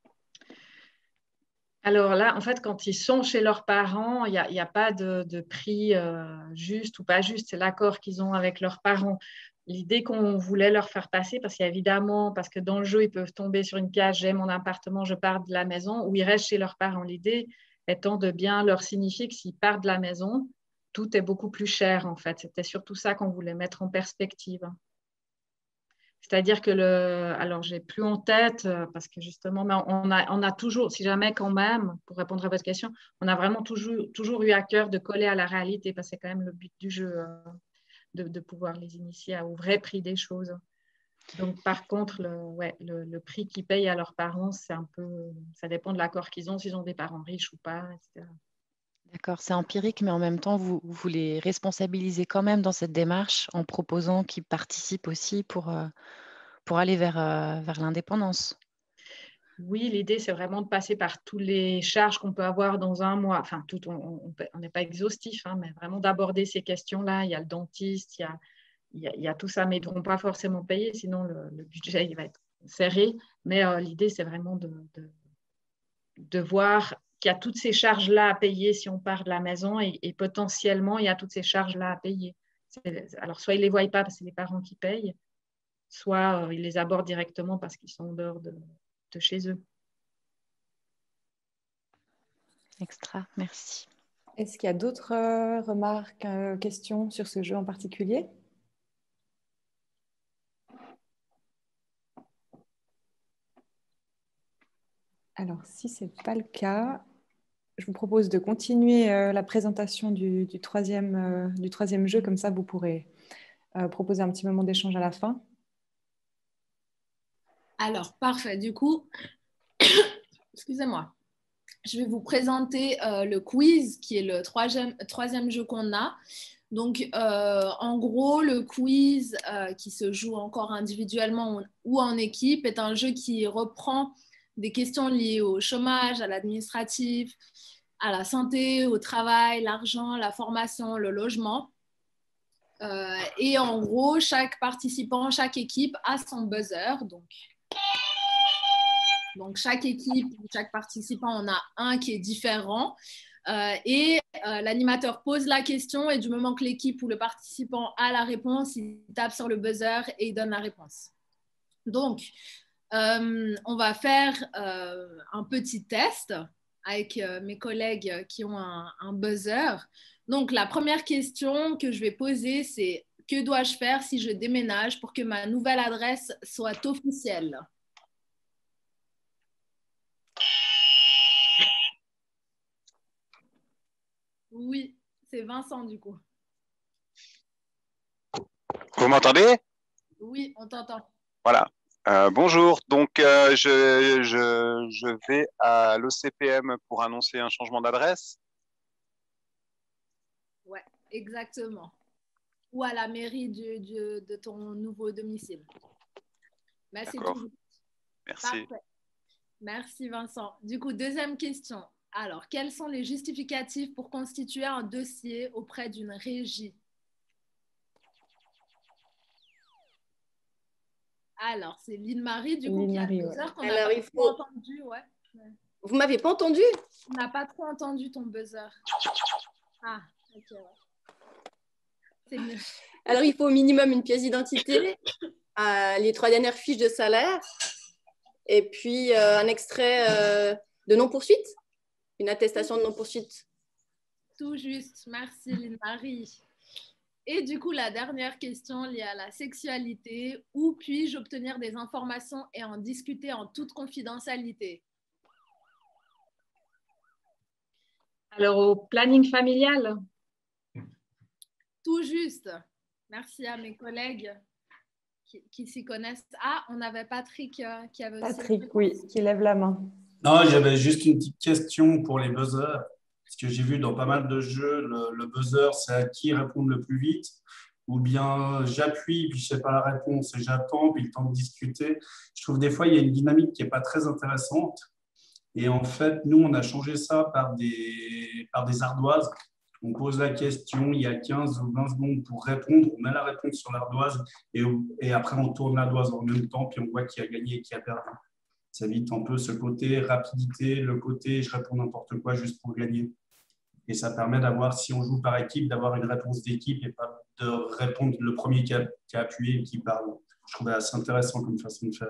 Alors là, en fait, quand ils sont chez leurs parents, il n'y a, a pas de, de prix euh, juste ou pas juste. C'est l'accord qu'ils ont avec leurs parents. L'idée qu'on voulait leur faire passer, parce qu'évidemment, parce que dans le jeu, ils peuvent tomber sur une case « j'ai mon appartement, je pars de la maison » ou ils restent chez leurs parents. L'idée étant de bien leur signifier que s'ils partent de la maison, tout est beaucoup plus cher, en fait. C'était surtout ça qu'on voulait mettre en perspective. C'est-à-dire que le, alors j'ai plus en tête parce que justement, mais on a, on a toujours, si jamais quand même, pour répondre à votre question, on a vraiment toujours, toujours eu à cœur de coller à la réalité parce que c'est quand même le but du jeu, de, de pouvoir les initier au vrai prix des choses. Donc par contre, le, ouais, le, le prix qu'ils payent à leurs parents, c'est un peu, ça dépend de l'accord qu'ils ont, s'ils ont des parents riches ou pas, et cetera. D'accord, c'est empirique, mais en même temps, vous, vous les responsabilisez quand même dans cette démarche en proposant qu'ils participent aussi pour, euh, pour aller vers, euh, vers l'indépendance. Oui, l'idée, c'est vraiment de passer par toutes les charges qu'on peut avoir dans un mois. Enfin, tout, on n'est pas exhaustif, hein, mais vraiment d'aborder ces questions-là. Il y a le dentiste, il y a, il y a, il y a tout ça, mais ils ne devront pas forcément payer, sinon le, le budget il va être serré. Mais euh, l'idée, c'est vraiment de, de, de voir qu'il y a toutes ces charges-là à payer si on part de la maison et, et potentiellement, il y a toutes ces charges-là à payer. Alors, soit ils ne les voient pas parce que c'est les parents qui payent, soit euh, ils les abordent directement parce qu'ils sont en dehors de, de chez eux. Extra, merci. Est-ce qu'il y a d'autres euh, remarques, euh, questions sur ce jeu en particulier? Alors, si ce n'est pas le cas, je vous propose de continuer euh, la présentation du, du, troisième, euh, du troisième jeu. Comme ça, vous pourrez euh, proposer un petit moment d'échange à la fin. Alors, parfait. Du coup, excusez-moi. Je vais vous présenter euh, le quiz, qui est le troisième, troisième jeu qu'on a. Donc, euh, en gros, le quiz euh, qui se joue encore individuellement ou en équipe est un jeu qui reprend des questions liées au chômage, à l'administratif, à la santé, au travail, l'argent, la formation, le logement. Euh, et en gros, chaque participant, chaque équipe a son buzzer. Donc, donc chaque équipe, chaque participant en a un qui est différent. Euh, et euh, l'animateur pose la question et du moment que l'équipe ou le participant a la réponse, il tape sur le buzzer et il donne la réponse. Donc, euh, on va faire euh, un petit test avec euh, mes collègues qui ont un, un buzzer. Donc, la première question que je vais poser, c'est que dois-je faire si je déménage pour que ma nouvelle adresse soit officielle? Oui, c'est Vincent du coup. Vous m'entendez? Oui, on t'entend. Voilà. Euh, bonjour. Donc, euh, je, je, je vais à l'O C P M pour annoncer un changement d'adresse. Ouais, exactement. Ou à la mairie du, du, de ton nouveau domicile. Mais c'est tout. Merci. Parfait. Merci Vincent. Du coup, deuxième question. Alors, quels sont les justificatifs pour constituer un dossier auprès d'une régie? Alors, c'est Lynne-Marie, du coup, Lynne qui a Marie, le ouais. buzzer qu'on Alors, n'a pas il trop faut- entendu. Ouais. Vous m'avez pas entendu? On n'a pas trop entendu ton buzzer. Ah, ok, ouais. C'est mieux. Alors, il faut au minimum une pièce d'identité, euh, les trois dernières fiches de salaire, et puis euh, un extrait euh, de non-poursuite, une attestation de non-poursuite. Tout juste. Merci Lynne-Marie. Et du coup, la dernière question liée à la sexualité. Où puis-je obtenir des informations et en discuter en toute confidentialité? Alors, au planning familial, Tout juste. Merci à mes collègues qui, qui s'y connaissent. Ah, on avait Patrick euh, qui avait aussi... Patrick, oui, qui lève la main. Non, j'avais juste une petite question pour les buzzers. Parce que j'ai vu dans pas mal de jeux, le, le buzzer, c'est à qui répondre le plus vite. Ou bien j'appuie, puis je ne sais pas la réponse, et j'attends, puis le temps de discuter. Je trouve des fois, il y a une dynamique qui n'est pas très intéressante. Et en fait, nous, on a changé ça par des, par des ardoises. On pose la question, il y a quinze ou vingt secondes pour répondre. On met la réponse sur l'ardoise et, et après, on tourne l'ardoise en même temps, puis on voit qui a gagné et qui a perdu. Ça évite un peu ce côté rapidité, le côté je réponds n'importe quoi juste pour gagner. Et ça permet d'avoir, si on joue par équipe, d'avoir une réponse d'équipe et pas de répondre le premier qui a, qui a appuyé et qui parle. Je trouvais assez intéressant comme façon de faire.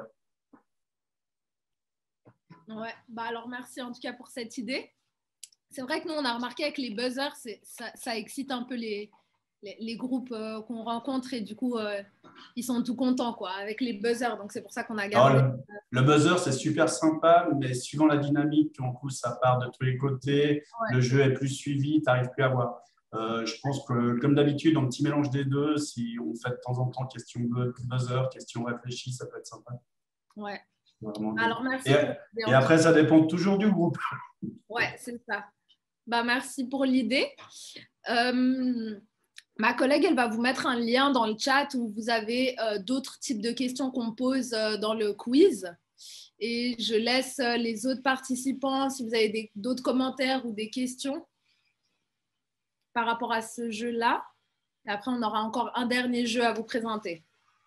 Ouais, bah alors merci en tout cas pour cette idée. C'est vrai que nous, on a remarqué avec les buzzers, c'est, ça, ça excite un peu les, les, les groupes euh, qu'on rencontre et du coup, euh, ils sont tout contents quoi, avec les buzzers. Donc, c'est pour ça qu'on a gardé. Alors, le, le buzzer, c'est super sympa, mais suivant la dynamique, en coup, ça part de tous les côtés. Ouais. Le jeu est plus suivi, tu n'arrives plus à voir. Euh, je pense que, comme d'habitude, un petit mélange des deux, si on fait de temps en temps question buzzer, question réfléchie, ça peut être sympa. Ouais. Vraiment Alors, merci. Et, pour et après, ça dépend toujours du groupe. Ouais, c'est ça. Bah, merci pour l'idée. Euh, ma collègue, elle va vous mettre un lien dans le chat où vous avez euh, d'autres types de questions qu'on pose euh, dans le quiz. Et je laisse euh, les autres participants, si vous avez des, d'autres commentaires ou des questions par rapport à ce jeu-là. Et après, on aura encore un dernier jeu à vous présenter.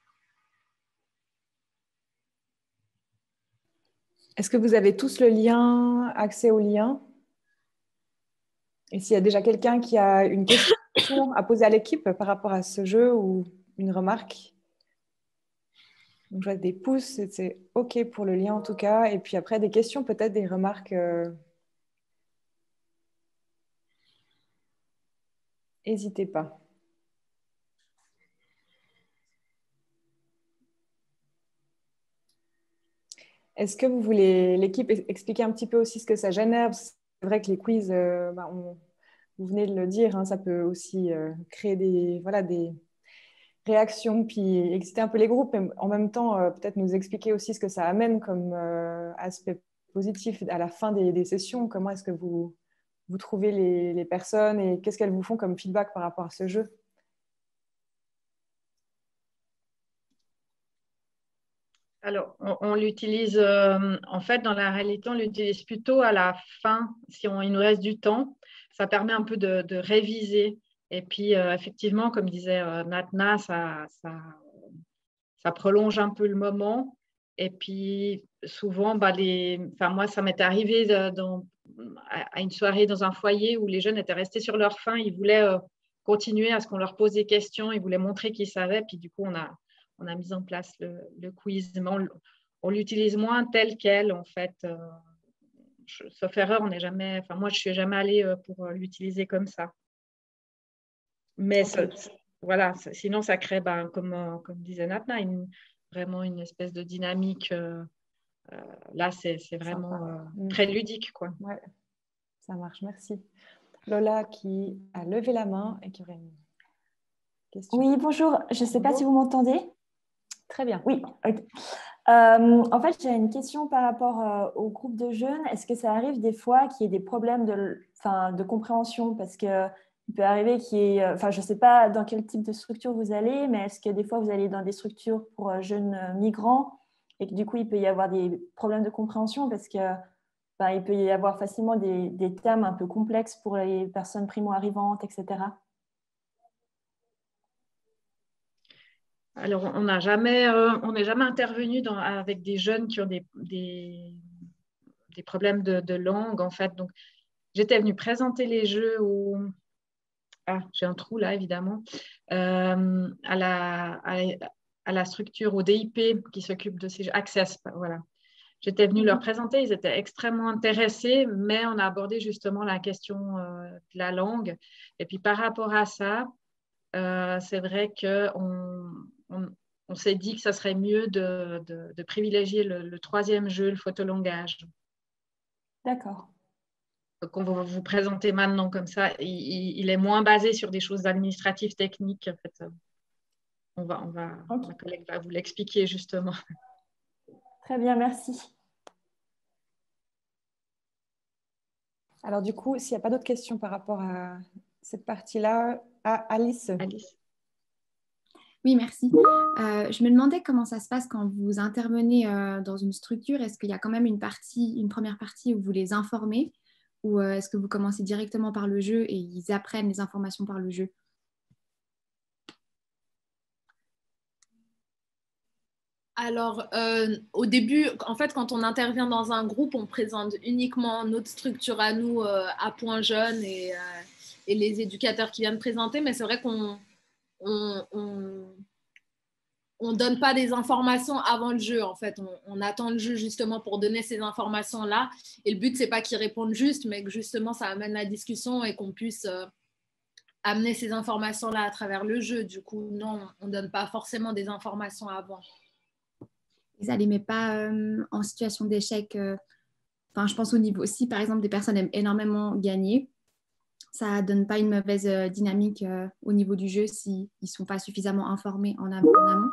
Est-ce que vous avez tous le lien, accès au lien? Et s'il y a déjà quelqu'un qui a une question à poser à l'équipe par rapport à ce jeu ou une remarque? Donc, je vois des pouces, c'est OK pour le lien en tout cas. Et puis après, des questions, peut-être des remarques. Euh... N'hésitez pas. Est-ce que vous voulez, l'équipe, expliquer un petit peu aussi ce que ça génère? C'est vrai que les quiz, euh, bah, on, vous venez de le dire, hein, ça peut aussi euh, créer des, voilà, des réactions, puis exciter un peu les groupes, et en même temps, euh, peut-être nous expliquer aussi ce que ça amène comme euh, aspect positif à la fin des, des sessions. Comment est-ce que vous, vous trouvez les, les personnes et qu'est-ce qu'elles vous font comme feedback par rapport à ce jeu? Alors, on, on l'utilise, euh, en fait, dans la réalité, on l'utilise plutôt à la fin, si on, il nous reste du temps. Ça permet un peu de, de réviser. Et puis, euh, effectivement, comme disait euh, Natna, ça, ça, ça prolonge un peu le moment. Et puis, souvent, bah, les, enfin, moi, ça m'est arrivé de- dans, à une soirée dans un foyer où les jeunes étaient restés sur leur faim. Ils voulaient euh, continuer à ce qu'on leur pose des questions. Ils voulaient montrer qu'ils savaient. Puis, du coup, on a, on a mis en place le, le quiz. Mais on, on l'utilise moins tel quel, en fait. Euh, je- sauf erreur, on n'est jamais, enfin, moi, je ne suis jamais allée euh, pour euh, l'utiliser comme ça. Mais ça- Ok. voilà, ça- sinon, ça crée, ben, comme, euh, comme disait Natna, une- vraiment une espèce de dynamique. euh, euh, là, c'est c'est vraiment Sympa. euh, Mm. très ludique, quoi. Ouais, ça marche, merci. Lola qui a levé la main et qui aurait une question. Oui, bonjour. Je ne sais pas si vous Bonjour. m'entendez. Très bien. Oui, ok. Euh, en fait, j'ai une question par rapport euh, au groupe de jeunes. Est-ce que ça arrive des fois qu'il y ait des problèmes de, enfin, de compréhension? Parce qu'il peut arriver qu'il y ait, euh, enfin, je ne sais pas dans quel type de structure vous allez, mais est-ce que des fois vous allez dans des structures pour euh, jeunes euh, migrants et que du coup, il peut y avoir des problèmes de compréhension parce que, ben, il peut y avoir facilement des, des termes un peu complexes pour les personnes primo-arrivantes, et cetera. Alors, on n'a jamais, euh, on n'est jamais intervenu dans- avec des jeunes qui ont des, des, des problèmes de, de langue, en fait. Donc, j'étais venue présenter les jeux au... Ah, j'ai un trou là, évidemment. Euh, à, la, à, à la structure, au D I P qui s'occupe de ces jeux. Access, voilà. J'étais venue leur présenter, ils étaient extrêmement intéressés, mais on a abordé justement la question euh, de la langue. Et puis, par rapport à ça, euh, c'est vrai qu'on on, on s'est dit que ça serait mieux de, de, de privilégier le, le troisième jeu, le photolangage. D'accord. Qu'on va vous présenter maintenant comme ça. Il, il, est moins basé sur des choses administratives, techniques. En fait. on va, on va, Okay. Ma collègue va vous l'expliquer justement. Très bien, merci. Alors du coup, s'il n'y a pas d'autres questions par rapport à cette partie-là, à Alice. Alice. Oui, merci. Euh, je me demandais comment ça se passe quand vous intervenez euh, dans une structure. Est-ce qu'il y a quand même une partie, une première partie où vous les informez ou euh, est-ce que vous commencez directement par le jeu et ils apprennent les informations par le jeu? Alors, euh, au début, en fait, quand on intervient dans un groupe, on présente uniquement notre structure à nous, euh, à Point Jeune et, euh, et les éducateurs qui viennent présenter, mais c'est vrai qu'on on, on, on donne pas des informations avant le jeu. En fait, on, on attend le jeu justement pour donner ces informations-là. Et le but, c'est pas qu'ils répondent juste, mais que justement, ça amène la discussion et qu'on puisse euh, amener ces informations-là à travers le jeu. Du coup, non, on donne pas forcément des informations avant. Ça les met pas euh, en situation d'échec. euh, Enfin, je pense au niveau aussi, par exemple, des personnes aiment énormément gagner. Ça donne pas une mauvaise euh, dynamique euh, au niveau du jeu s'ils ne sont pas suffisamment informés en am- en amont.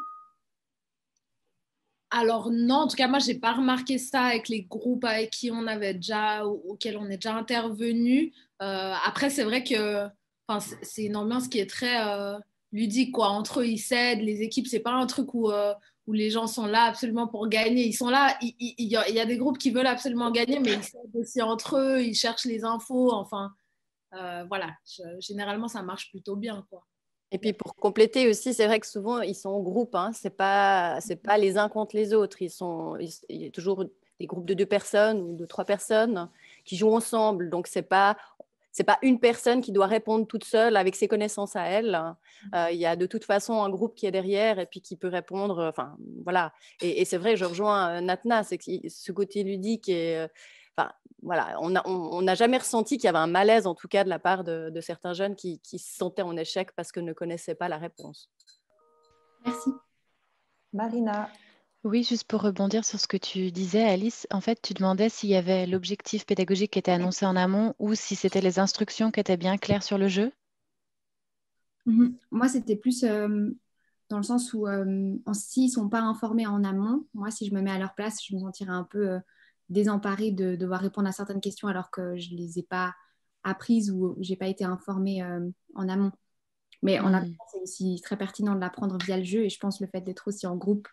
Alors non, en tout cas, moi, j'ai pas remarqué ça avec les groupes avec qui on avait déjà, auxquels on est déjà intervenu. Euh, après, c'est vrai que c'est une ambiance qui est très euh, ludique, quoi. Entre eux, ils s'aident, les équipes, c'est pas un truc où, euh, où les gens sont là absolument pour gagner. Ils sont là, il, il, il, y a, il y a des groupes qui veulent absolument gagner, mais ils s'aident aussi entre eux, ils cherchent les infos. Enfin, euh, voilà, je, généralement, ça marche plutôt bien, quoi. Et puis pour compléter aussi, c'est vrai que souvent ils sont en groupe, hein. C'est pas, c'est pas les uns contre les autres. Ils sont, il y a toujours des groupes de deux personnes ou de trois personnes qui jouent ensemble. Donc c'est pas, c'est pas une personne qui doit répondre toute seule avec ses connaissances à elle. Euh, il y a de toute façon un groupe qui est derrière et puis qui peut répondre. Enfin voilà. Et, et c'est vrai, je rejoins Natna, c'est que ce côté ludique et Enfin, voilà, on n'a on, on jamais ressenti qu'il y avait un malaise, en tout cas, de la part de, de certains jeunes qui, qui se sentaient en échec parce qu'ils ne connaissaient pas la réponse. Merci. Marina. Oui, juste pour rebondir sur ce que tu disais, Alice, en fait, tu demandais s'il y avait l'objectif pédagogique qui était annoncé en amont ou si c'était les instructions qui étaient bien claires sur le jeu. Mm-hmm. Moi, c'était plus euh, dans le sens où euh, s'ils ne sont pas informés en amont, moi, si je me mets à leur place, je me sentirais un peu euh, désemparée de devoir répondre à certaines questions alors que je ne les ai pas apprises ou je n'ai pas été informée euh, en amont. Mais en Mm. même temps, c'est aussi très pertinent de l'apprendre via le jeu et je pense que le fait d'être aussi en groupe,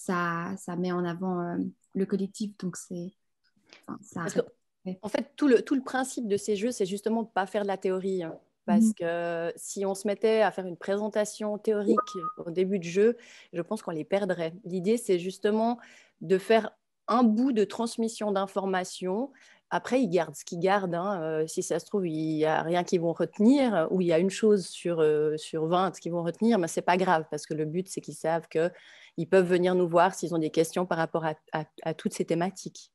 ça, ça met en avant euh, le collectif. Donc, c'est... Enfin, ça Parce que, en fait, tout le, tout le principe de ces jeux, c'est justement de ne pas faire de la théorie. Hein. Parce mmh. que si on se mettait à faire une présentation théorique au début de jeu, je pense qu'on les perdrait. L'idée, c'est justement de faire un bout de transmission d'informations. Après, ils gardent ce qu'ils gardent. Hein. Euh, si ça se trouve, il n'y a rien qu'ils vont retenir, ou il y a une chose sur, euh, sur vingt qu'ils vont retenir, mais ce n'est pas grave, parce que le but, c'est qu'ils savent qu'ils peuvent venir nous voir s'ils ont des questions par rapport à, à, à toutes ces thématiques.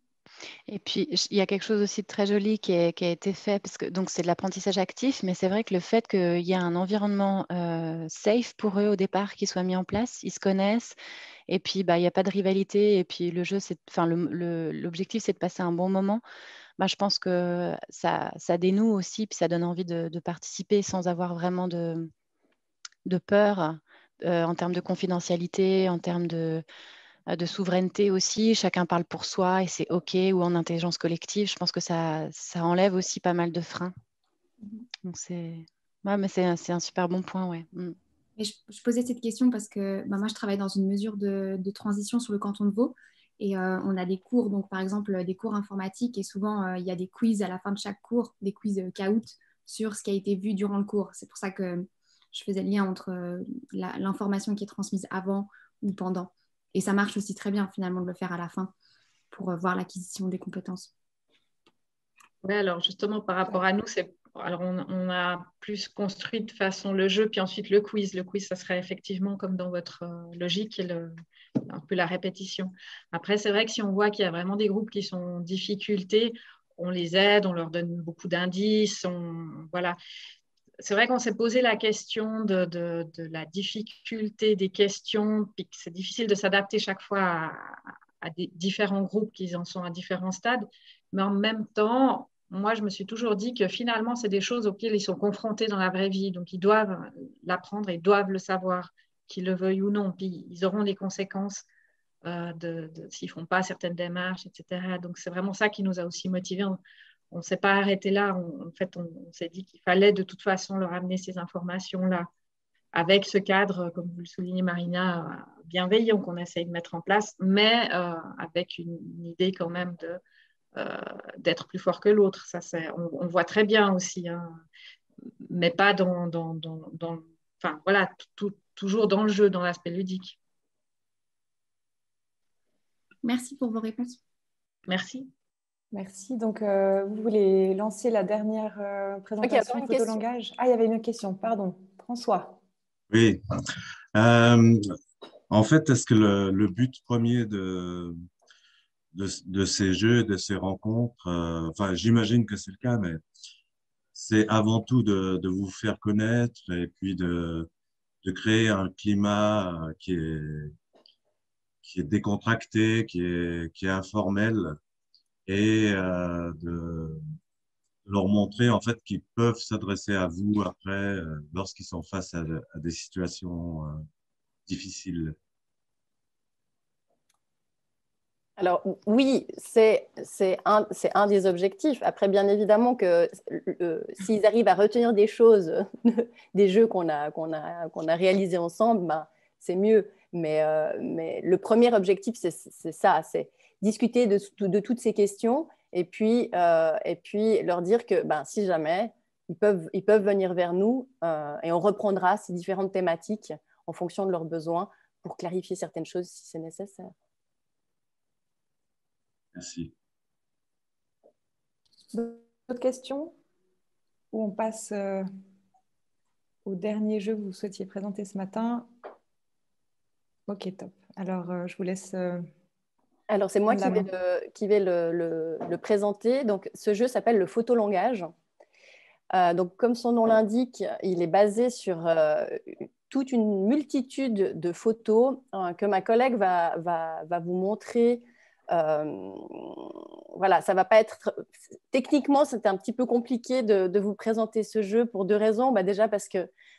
Et puis, il y a quelque chose aussi de très joli qui, est, qui a été fait, parce que donc c'est de l'apprentissage actif, mais c'est vrai que le fait qu'il y a un environnement euh, safe pour eux au départ qui soit mis en place, ils se connaissent, et puis bah, il n'y a pas de rivalité, et puis le jeu, c'est, enfin, le, le, l'objectif, c'est de passer un bon moment. Bah, je pense que ça, ça dénoue aussi, puis ça donne envie de, de participer sans avoir vraiment de, de peur euh, en termes de confidentialité, en termes de... de souveraineté aussi, chacun parle pour soi et c'est OK, ou en intelligence collective, je pense que ça, ça enlève aussi pas mal de freins. Donc c'est, ouais, mais c'est, c'est un super bon point, ouais. Mm. Et je, je posais cette question parce que bah, moi, je travaille dans une mesure de, de transition sur le canton de Vaud et euh, on a des cours, donc par exemple des cours informatiques et souvent euh, il y a des quiz à la fin de chaque cours, des quiz euh, Kahoot sur ce qui a été vu durant le cours. C'est pour ça que je faisais le lien entre euh, la, l'information qui est transmise avant ou pendant. Et ça marche aussi très bien finalement de le faire à la fin pour euh, voir l'acquisition des compétences. Oui, alors justement par rapport à nous, c'est alors on, on a plus construit de façon le jeu, puis ensuite le quiz. Le quiz, ça serait effectivement comme dans votre euh, logique, et le, un peu la répétition. Après, c'est vrai que si on voit qu'il y a vraiment des groupes qui sont en difficulté, on les aide, on leur donne beaucoup d'indices. On, voilà. C'est vrai qu'on s'est posé la question de, de, de la difficulté des questions, puis que c'est difficile de s'adapter chaque fois à, à des différents groupes qui en sont à différents stades. Mais en même temps, moi, je me suis toujours dit que finalement, c'est des choses auxquelles ils sont confrontés dans la vraie vie. Donc, ils doivent l'apprendre, ils doivent le savoir, qu'ils le veuillent ou non. Puis, ils auront des conséquences euh, de, de, s'ils ne font pas certaines démarches, et cetera. Donc, c'est vraiment ça qui nous a aussi motivés. On ne s'est pas arrêté là. On, en fait, on, on s'est dit qu'il fallait de toute façon leur amener ces informations-là avec ce cadre, comme vous le soulignez, Marina, bienveillant qu'on essaye de mettre en place, mais euh, avec une, une idée quand même de, euh, d'être plus fort que l'autre. Ça, c'est, on, on voit très bien aussi, hein, mais pas dans, dans, dans, dans enfin, voilà, tout, toujours dans le jeu, dans l'aspect ludique. Merci pour vos réponses. Merci. Merci. Donc, euh, vous voulez lancer la dernière euh, présentation okay, photolangage? Ah, il y avait une question, pardon. François. Oui. Euh, en fait, est-ce que le, le but premier de, de, de ces jeux, de ces rencontres, euh, enfin, j'imagine que c'est le cas, mais c'est avant tout de, de vous faire connaître et puis de, de créer un climat qui est, qui est décontracté, qui est, qui est informel, et euh, de leur montrer en fait qu'ils peuvent s'adresser à vous après euh, lorsqu'ils sont face à, à des situations euh, difficiles. Alors oui, c'est, c'est, un, c'est un des objectifs. Après, bien évidemment que euh, s'ils arrivent à retenir des choses des jeux qu'on a, qu'on a, qu'on a réalisés ensemble, ben, c'est mieux. Mais, euh, mais le premier objectif, c'est, c'est ça, c'est discuter de, de toutes ces questions et puis, euh, et puis leur dire que ben, si jamais, ils peuvent, ils peuvent venir vers nous euh, et on reprendra ces différentes thématiques en fonction de leurs besoins pour clarifier certaines choses si c'est nécessaire. Merci. D'autres questions? Ou on passe euh, au dernier jeu que vous souhaitiez présenter ce matin? Ok, top. Alors, euh, je vous laisse... Euh, Alors, c'est moi qui vais, le, qui vais le, le, le présenter. Donc, ce jeu s'appelle le photolangage. Euh, donc, comme son nom l'indique, il est basé sur euh, toute une multitude de photos euh, que ma collègue va, va, va vous montrer. Euh, voilà, ça va pas être... Techniquement, c'était un petit peu compliqué de, de vous présenter ce jeu pour deux raisons. Bah, déjà parce que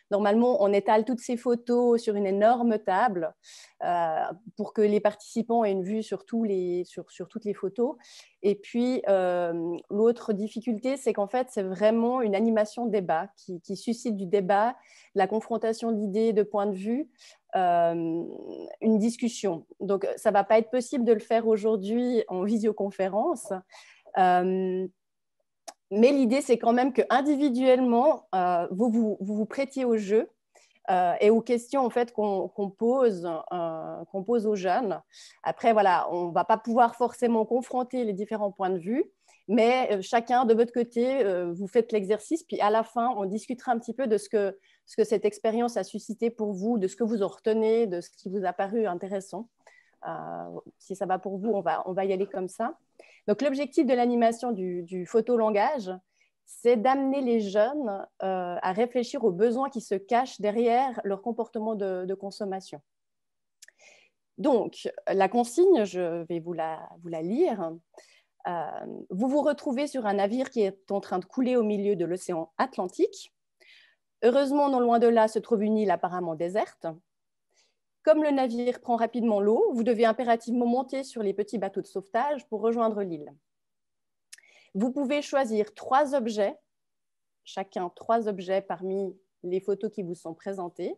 Normalement, on étale toutes ces photos sur une énorme table euh, pour que les participants aient une vue sur, tous les, sur, sur toutes les photos. Et puis, euh, l'autre difficulté, c'est qu'en fait, c'est vraiment une animation débat qui, qui suscite du débat, la confrontation d'idées, de points de vue, euh, une discussion. Donc, ça ne va pas être possible de le faire aujourd'hui en visioconférence. Euh, mais l'idée, c'est quand même qu'individuellement, euh, vous, vous, vous vous prêtiez au jeu euh, et aux questions en fait, qu'on qu'on pose, euh, qu'on pose aux jeunes. Après, voilà, on ne va pas pouvoir forcément confronter les différents points de vue, mais euh, chacun, de votre côté, euh, vous faites l'exercice, puis à la fin, on discutera un petit peu de ce que, ce que cette expérience a suscité pour vous, de ce que vous en retenez, de ce qui vous a paru intéressant. Euh, si ça va pour vous, on va, on va y aller comme ça. Donc, l'objectif de l'animation du, du photolangage, c'est d'amener les jeunes euh, à réfléchir aux besoins qui se cachent derrière leur comportement de, de consommation. Donc, la consigne, je vais vous la, vous la lire. Euh, vous vous retrouvez sur un navire qui est en train de couler au milieu de l'océan Atlantique. Heureusement, non loin de là se trouve une île apparemment déserte. Comme le navire prend rapidement l'eau, vous devez impérativement monter sur les petits bateaux de sauvetage pour rejoindre l'île. Vous pouvez choisir trois objets, chacun trois objets parmi les photos qui vous sont présentées.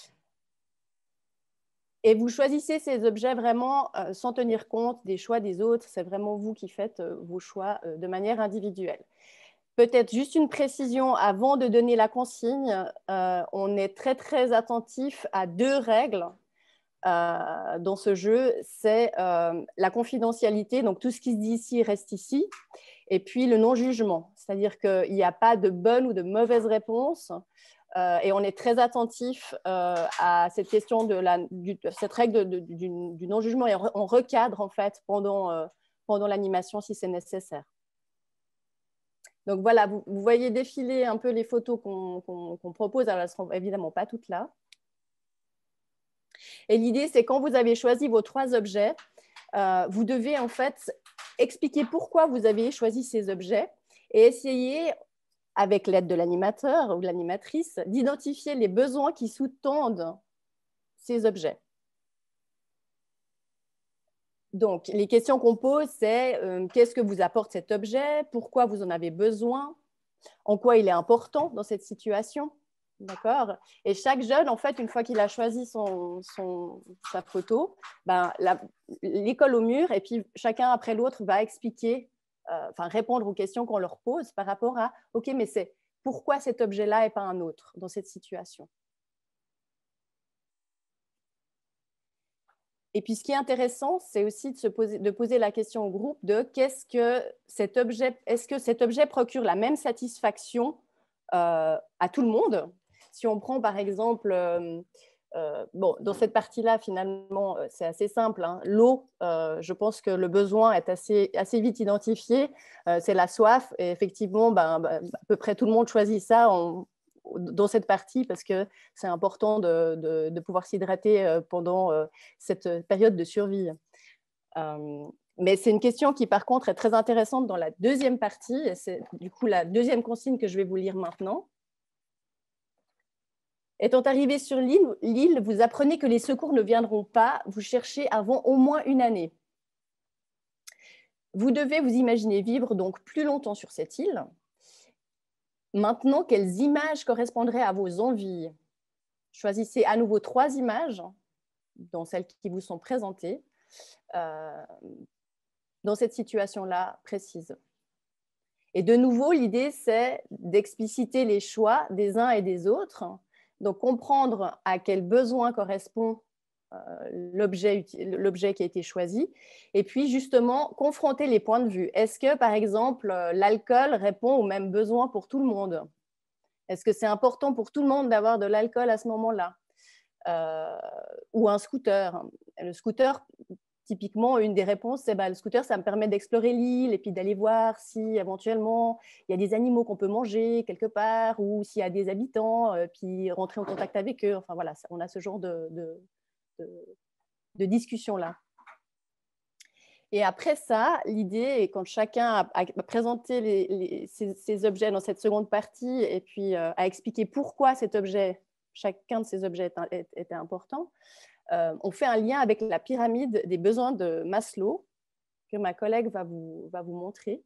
Et vous choisissez ces objets vraiment euh, sans tenir compte des choix des autres. C'est vraiment vous qui faites euh, vos choix euh, de manière individuelle. Peut-être juste une précision avant de donner la consigne. Euh, on est très, très attentif à deux règles. Euh, dans ce jeu, c'est euh, la confidentialité, donc tout ce qui se dit ici reste ici, et puis le non-jugement, c'est-à-dire qu'il n'y a pas de bonne ou de mauvaise réponse, euh, et on est très attentif euh, à cette question de la, du, cette règle de, de, du, du non-jugement, et on recadre en fait pendant, euh, pendant l'animation si c'est nécessaire. Donc voilà, vous, vous voyez défiler un peu les photos qu'on qu'on, qu'on propose, alors elles ne seront évidemment pas toutes là. Et l'idée, c'est quand vous avez choisi vos trois objets, euh, vous devez en fait expliquer pourquoi vous avez choisi ces objets et essayer, avec l'aide de l'animateur ou de l'animatrice, d'identifier les besoins qui sous-tendent ces objets. Donc, les questions qu'on pose, c'est euh, qu'est-ce que vous apporte cet objet? Pourquoi vous en avez besoin? En quoi il est important dans cette situation? D'accord. Et chaque jeune, en fait, une fois qu'il a choisi son, son, sa photo, ben, il colle au mur et puis chacun après l'autre va expliquer, euh, enfin répondre aux questions qu'on leur pose par rapport à « Ok, mais c'est pourquoi cet objet-là et pas un autre dans cette situation ?» Et puis, ce qui est intéressant, c'est aussi de, se poser, de poser la question au groupe de qu'est-ce que cet objet, est-ce que cet objet procure la même satisfaction euh, à tout le monde? Si on prend par exemple, euh, euh, bon, dans cette partie-là, finalement, c'est assez simple. Hein. L'eau, euh, je pense que le besoin est assez, assez vite identifié. Euh, c'est la soif. Et effectivement, ben, ben, à peu près tout le monde choisit ça en, dans cette partie parce que c'est important de, de, de pouvoir s'hydrater pendant euh, cette période de survie. Euh, mais c'est une question qui, par contre, est très intéressante dans la deuxième partie. Et c'est du coup la deuxième consigne que je vais vous lire maintenant. Étant arrivé sur l'île, vous apprenez que les secours ne viendront pas vous chercher avant au moins une année. Vous devez vous imaginer vivre donc plus longtemps sur cette île. Maintenant, quelles images correspondraient à vos envies? Choisissez à nouveau trois images, dans celles qui vous sont présentées, euh, dans cette situation-là précise. Et de nouveau, l'idée, c'est d'expliciter les choix des uns et des autres. Donc, comprendre à quel besoin correspond euh, l'objet qui a été choisi. Et puis, justement, confronter les points de vue. Est-ce que, par exemple, l'alcool répond aux mêmes besoins pour tout le monde? Est-ce que c'est important pour tout le monde d'avoir de l'alcool à ce moment-là? euh, Ou un scooter. Le scooter, typiquement, une des réponses, c'est bah, le scooter, ça me permet d'explorer l'île et puis d'aller voir si éventuellement il y a des animaux qu'on peut manger quelque part ou s'il y a des habitants, euh, puis rentrer en contact avec eux. Enfin voilà, on a ce genre de, de, de, de discussion-là. Et après ça, l'idée est quand chacun a, a présenté les, les, ces, ces objets dans cette seconde partie et puis euh, a expliqué pourquoi cet objet chacun de ces objets était important. Euh, on fait un lien avec la pyramide des besoins de Maslow, que ma collègue va vous, va vous montrer,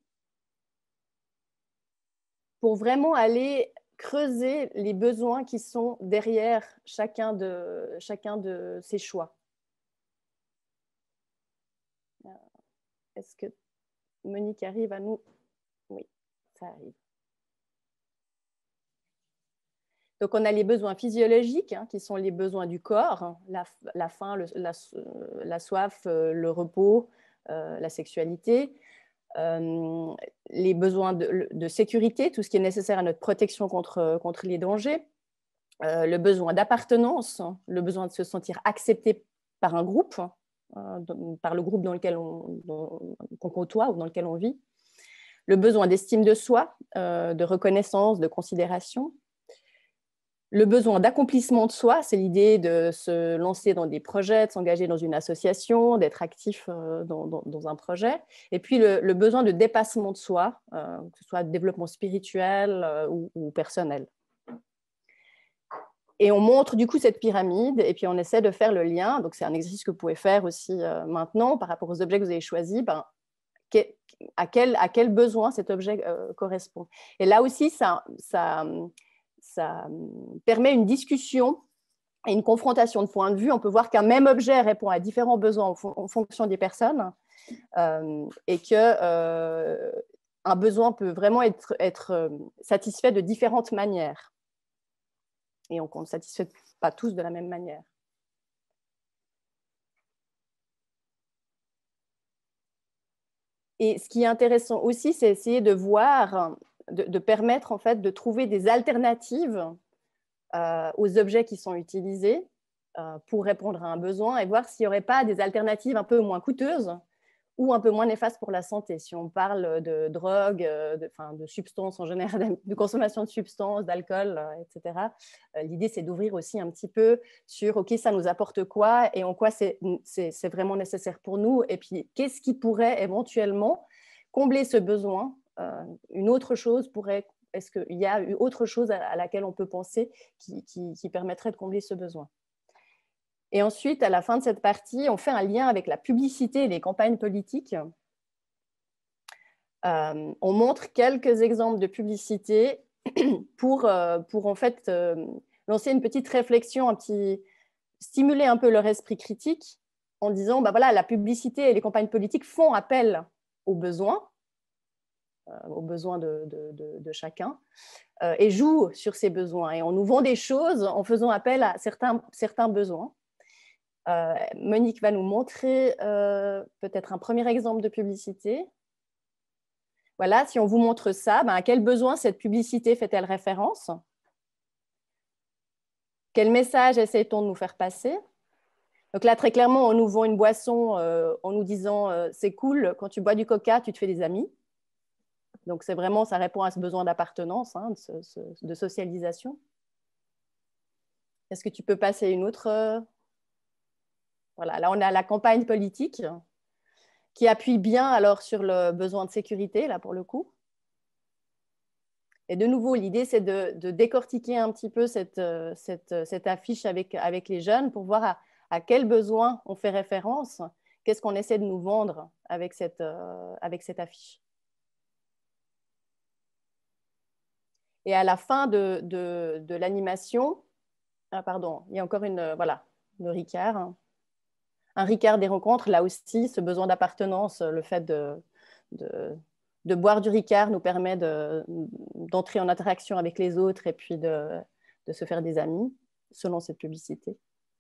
pour vraiment aller creuser les besoins qui sont derrière chacun de, chacun de ces choix. Est-ce que Monique arrive à nous? Oui, ça arrive. Donc, on a les besoins physiologiques, hein, qui sont les besoins du corps, hein, la, la faim, le, la, la soif, euh, le repos, euh, la sexualité. Euh, les besoins de, de sécurité, tout ce qui est nécessaire à notre protection contre, contre les dangers. Euh, le besoin d'appartenance, le besoin de se sentir accepté par un groupe, euh, par le groupe dans lequel on, dans, qu'on côtoie ou dans lequel on vit. Le besoin d'estime de soi, euh, de reconnaissance, de considération. Le besoin d'accomplissement de soi, c'est l'idée de se lancer dans des projets, de s'engager dans une association, d'être actif dans, dans, dans un projet. Et puis le, le besoin de dépassement de soi, euh, que ce soit de développement spirituel euh, ou, ou personnel. Et on montre du coup cette pyramide et puis on essaie de faire le lien. Donc c'est un exercice que vous pouvez faire aussi euh, maintenant par rapport aux objets que vous avez choisis. Ben, que, à, quel, à quel besoin cet objet euh, correspond. Et là aussi, ça... ça ça permet une discussion et une confrontation de points de vue. On peut voir qu'un même objet répond à différents besoins en, fon- en fonction des personnes euh, et qu'un euh, besoin peut vraiment être, être satisfait de différentes manières. Et on ne satisfait pas tous de la même manière. Et ce qui est intéressant aussi, c'est essayer de voir... De, de permettre en fait de trouver des alternatives euh, aux objets qui sont utilisés euh, pour répondre à un besoin et voir s'il n'y aurait pas des alternatives un peu moins coûteuses ou un peu moins néfastes pour la santé. Si on parle de drogue, de, enfin, de substances en général, de consommation de substances, d'alcool, euh, et cetera, euh, l'idée c'est d'ouvrir aussi un petit peu sur ok, ça nous apporte quoi et en quoi c'est, c'est, c'est vraiment nécessaire pour nous et puis qu'est-ce qui pourrait éventuellement combler ce besoin. Euh, une autre chose pourrait, est-ce qu'il y a une autre chose à, à laquelle on peut penser qui, qui, qui permettrait de combler ce besoin? Et ensuite, à la fin de cette partie, on fait un lien avec la publicité et les campagnes politiques. Euh, on montre quelques exemples de publicité pour, euh, pour en fait euh, lancer une petite réflexion, un petit, stimuler un peu leur esprit critique en disant, bah voilà, la publicité et les campagnes politiques font appel aux besoins, aux besoins de, de, de, de chacun, euh, et joue sur ces besoins. Et on nous vend des choses en faisant appel à certains, certains besoins. Euh, Monique va nous montrer euh, peut-être un premier exemple de publicité. Voilà, si on vous montre ça, ben, à quel besoin cette publicité fait-elle référence? Quel message essaie-t-on de nous faire passer? Donc là, très clairement, on nous vend une boisson euh, en nous disant euh, « c'est cool, quand tu bois du coca, tu te fais des amis ». Donc, c'est vraiment, ça répond à ce besoin d'appartenance, hein, de, ce, ce, de socialisation. Est-ce que tu peux passer une autre? euh... Voilà, là, on a la campagne politique qui appuie bien alors sur le besoin de sécurité, là, pour le coup. Et de nouveau, l'idée, c'est de, de décortiquer un petit peu cette, cette, cette affiche avec, avec les jeunes pour voir à, à quel besoin on fait référence, qu'est-ce qu'on essaie de nous vendre avec cette, euh, avec cette affiche. Et à la fin de, de, de l'animation, ah pardon, il y a encore une, voilà, le Ricard. Un Ricard des rencontres, là aussi, ce besoin d'appartenance, le fait de, de, de boire du Ricard nous permet de, d'entrer en interaction avec les autres et puis de, de se faire des amis, selon cette publicité.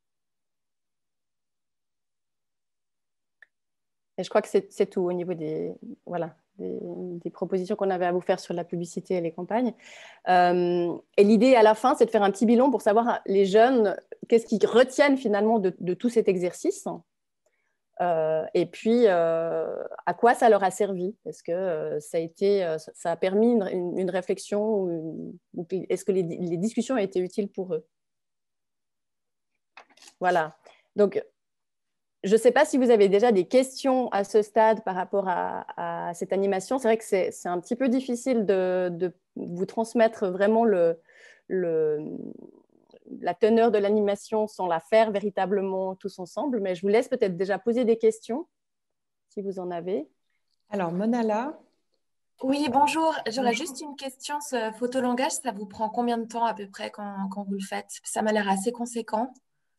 Et je crois que c'est, c'est tout au niveau des... Voilà. Des, des propositions qu'on avait à vous faire sur la publicité et les campagnes. Euh, et l'idée à la fin, c'est de faire un petit bilan pour savoir les jeunes, qu'est-ce qu'ils retiennent finalement de, de tout cet exercice euh, et puis euh, à quoi ça leur a servi. Est-ce que euh, ça, a été, euh, ça a permis une, une, une réflexion ou, une, ou est-ce que les, les discussions ont été utiles pour eux? Voilà. Donc, je ne sais pas si vous avez déjà des questions à ce stade par rapport à, à cette animation. C'est vrai que c'est, c'est un petit peu difficile de, de vous transmettre vraiment le, le, la teneur de l'animation sans la faire véritablement tous ensemble. Mais je vous laisse peut-être déjà poser des questions, si vous en avez. Alors, Monala. Oui, bonjour. J'aurais juste une question. Ce photolangage, ça vous prend combien de temps à peu près quand, quand vous le faites? Ça m'a l'air assez conséquent.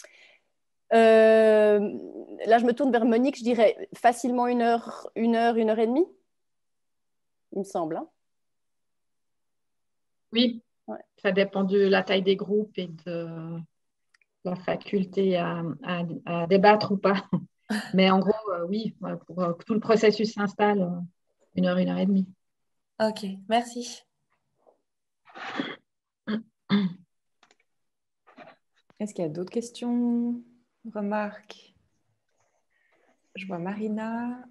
Euh, là, je me tourne vers Monique. Je dirais facilement une heure, une heure, une heure et demie, il me semble. Hein. Oui, ouais. Ça dépend de la taille des groupes et de la faculté à, à, à débattre ou pas. Mais en gros, euh, oui, pour euh, que tout le processus s'installe, euh, une heure, une heure et demie. Ok, merci. Est-ce qu'il y a d'autres questions, remarques? Je vois Marina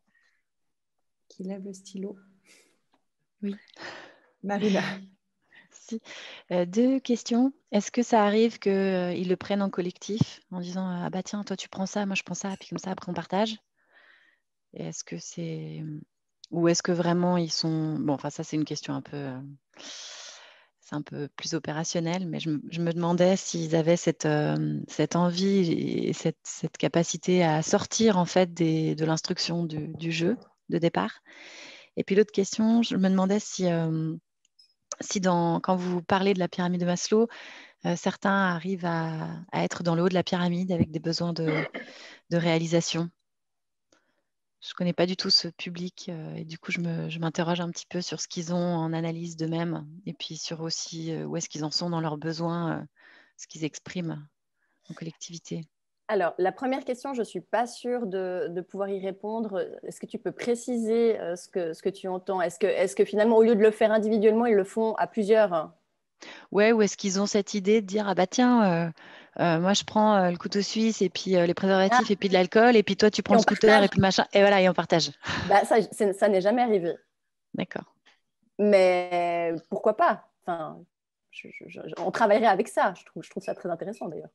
qui lève le stylo. Oui. Marina. Si. Euh, deux questions. Est-ce que ça arrive qu'ils euh, le prennent en collectif en disant ah bah tiens, toi tu prends ça, moi je prends ça, puis comme ça après on partage? Et est-ce que c'est ou est-ce que vraiment ils sont bon, enfin ça c'est une question un peu euh... c'est un peu plus opérationnel, mais je, je me demandais s'ils avaient cette, euh, cette envie et cette, cette capacité à sortir en fait des, de l'instruction du, du jeu de départ. Et puis l'autre question, je me demandais si, euh, si dans, quand vous parlez de la pyramide de Maslow, euh, certains arrivent à, à être dans le haut de la pyramide avec des besoins de, de réalisation. Je ne connais pas du tout ce public euh, et du coup, je, me, je m'interroge un petit peu sur ce qu'ils ont en analyse d'eux-mêmes et puis sur aussi euh, où est-ce qu'ils en sont dans leurs besoins, euh, ce qu'ils expriment en collectivité. Alors, la première question, je ne suis pas sûre de, de pouvoir y répondre. Est-ce que tu peux préciser euh, ce, que, ce que tu entends? Est-ce que, est-ce que finalement, au lieu de le faire individuellement, ils le font à plusieurs? Ouais, ou est-ce qu'ils ont cette idée de dire, ah bah tiens, euh, euh, moi je prends euh, le couteau suisse et puis euh, les préservatifs ah. et puis de l'alcool et puis toi tu prends et le scooter partage. et puis machin, et voilà, et on partage. Bah, ça, ça n'est jamais arrivé. D'accord. Mais pourquoi pas? Enfin, je, je, je, on travaillerait avec ça. Je trouve, je trouve ça très intéressant d'ailleurs.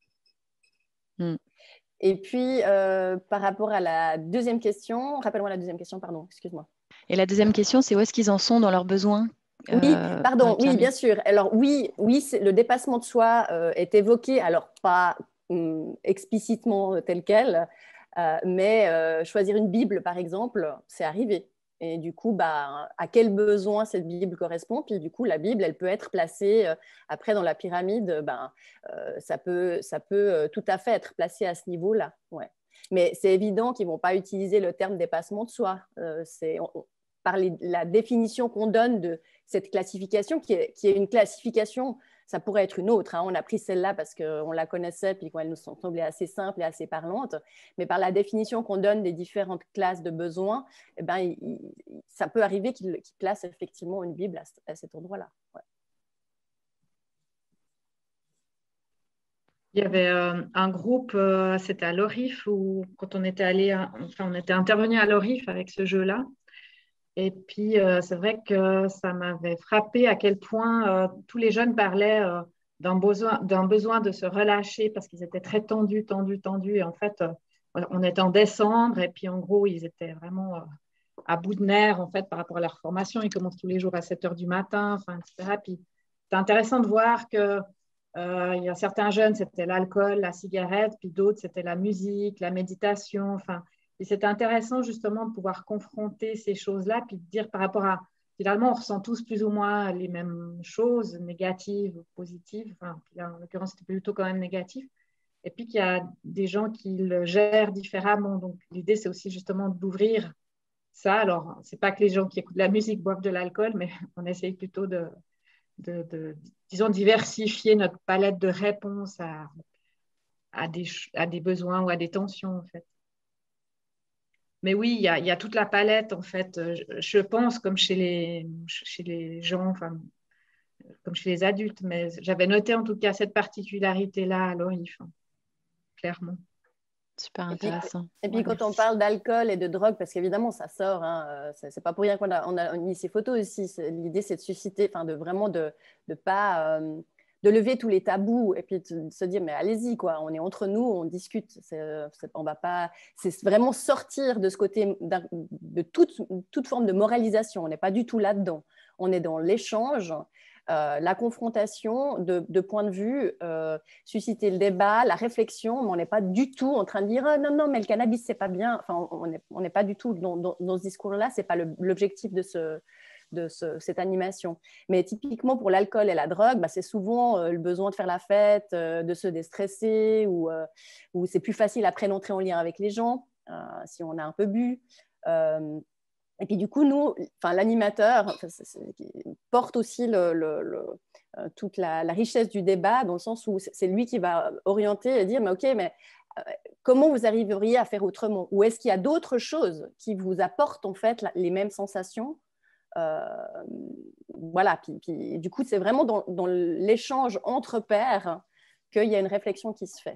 Mm. Et puis, euh, par rapport à la deuxième question, rappelle-moi la deuxième question, pardon, excuse-moi. Et la deuxième question, c'est où est-ce qu'ils en sont dans leurs besoins? Oui, euh, pardon, oui, bien sûr. Alors oui, oui, le dépassement de soi euh, est évoqué, alors pas hum, explicitement tel quel, euh, mais euh, choisir une Bible, par exemple, c'est arrivé. Et du coup, bah, à quel besoin cette Bible correspond? Puis du coup, la Bible, elle peut être placée euh, après dans la pyramide. Ben, euh, ça peut, ça peut euh, tout à fait être placé à ce niveau-là. Ouais. Mais c'est évident qu'ils ne vont pas utiliser le terme dépassement de soi. Euh, c'est, on, par les, la définition qu'on donne de cette classification, qui est, qui est une classification, ça pourrait être une autre. Hein. On a pris celle-là parce qu'on la connaissait, puis qu'elle nous semblait assez simple et assez parlante. Mais par la définition qu'on donne des différentes classes de besoins, eh ben, il, il, ça peut arriver qu'il, qu'il place effectivement une Bible à, à cet endroit-là. Ouais. Il y avait euh, un groupe, euh, c'était à l'Orif, où quand on était allé, enfin on était intervenu à l'Orif avec ce jeu-là. Et puis, euh, c'est vrai que ça m'avait frappé à quel point euh, tous les jeunes parlaient euh, d'un besoin, d'un besoin de se relâcher parce qu'ils étaient très tendus, tendus, tendus. Et en fait, euh, on était en décembre et puis en gros, ils étaient vraiment euh, à bout de nerfs en fait, par rapport à leur formation. Ils commencent tous les jours à sept heures du matin, enfin, et cetera. Puis, c'est intéressant de voir que euh, il y a certains jeunes, c'était l'alcool, la cigarette, puis d'autres, c'était la musique, la méditation, enfin. Et c'est intéressant justement de pouvoir confronter ces choses-là, puis de dire par rapport à, finalement, on ressent tous plus ou moins les mêmes choses, négatives ou positives. Enfin, là, en l'occurrence, c'était plutôt quand même négatif. Et puis qu'il y a des gens qui le gèrent différemment. Donc, l'idée, c'est aussi justement d'ouvrir ça. Alors, ce n'est pas que les gens qui écoutent de la musique boivent de l'alcool, mais on essaye plutôt de, de, de disons, diversifier notre palette de réponses à, à, des, à des besoins ou à des tensions, en fait. Mais oui, il y, a, il y a toute la palette, en fait. Je, je pense, comme chez les, chez les gens, enfin, comme chez les adultes. Mais j'avais noté, en tout cas, cette particularité-là à l'Orif, hein, clairement. Super et intéressant. Puis, et puis, ouais, quand merci. on parle d'alcool et de drogue, parce qu'évidemment, ça sort, hein, c'est, c'est pas pour rien qu'on a, on a mis ces photos aussi. C'est, l'idée, c'est de susciter, enfin, de vraiment de ne pas... Euh, de lever tous les tabous et puis de se dire mais allez-y quoi, on est entre nous, on discute, c'est, c'est, on va pas, c'est vraiment sortir de ce côté de toute, toute forme de moralisation, on n'est pas du tout là-dedans, on est dans l'échange euh, la confrontation de, de points de vue, euh, susciter le débat, la réflexion, mais on n'est pas du tout en train de dire oh, non, non, mais le cannabis, c'est pas bien. Enfin, on n'est on n'est pas du tout dans, dans, dans ce discours-là, c'est pas le, l'objectif de ce de ce, cette animation. Mais typiquement pour l'alcool et la drogue, bah, c'est souvent euh, le besoin de faire la fête, euh, de se déstresser, ou, euh, ou c'est plus facile après d'entrer en lien avec les gens, euh, si on a un peu bu. Euh, et puis du coup, nous, l'animateur enfin, porte aussi le, le, le, euh, toute la, la richesse du débat, dans le sens où c'est lui qui va orienter et dire, mais ok, mais euh, comment vous arriveriez à faire autrement? Ou est-ce qu'il y a d'autres choses qui vous apportent en fait la, les mêmes sensations? Euh, voilà, puis, puis du coup, c'est vraiment dans, dans l'échange entre pairs qu'il y a une réflexion qui se fait.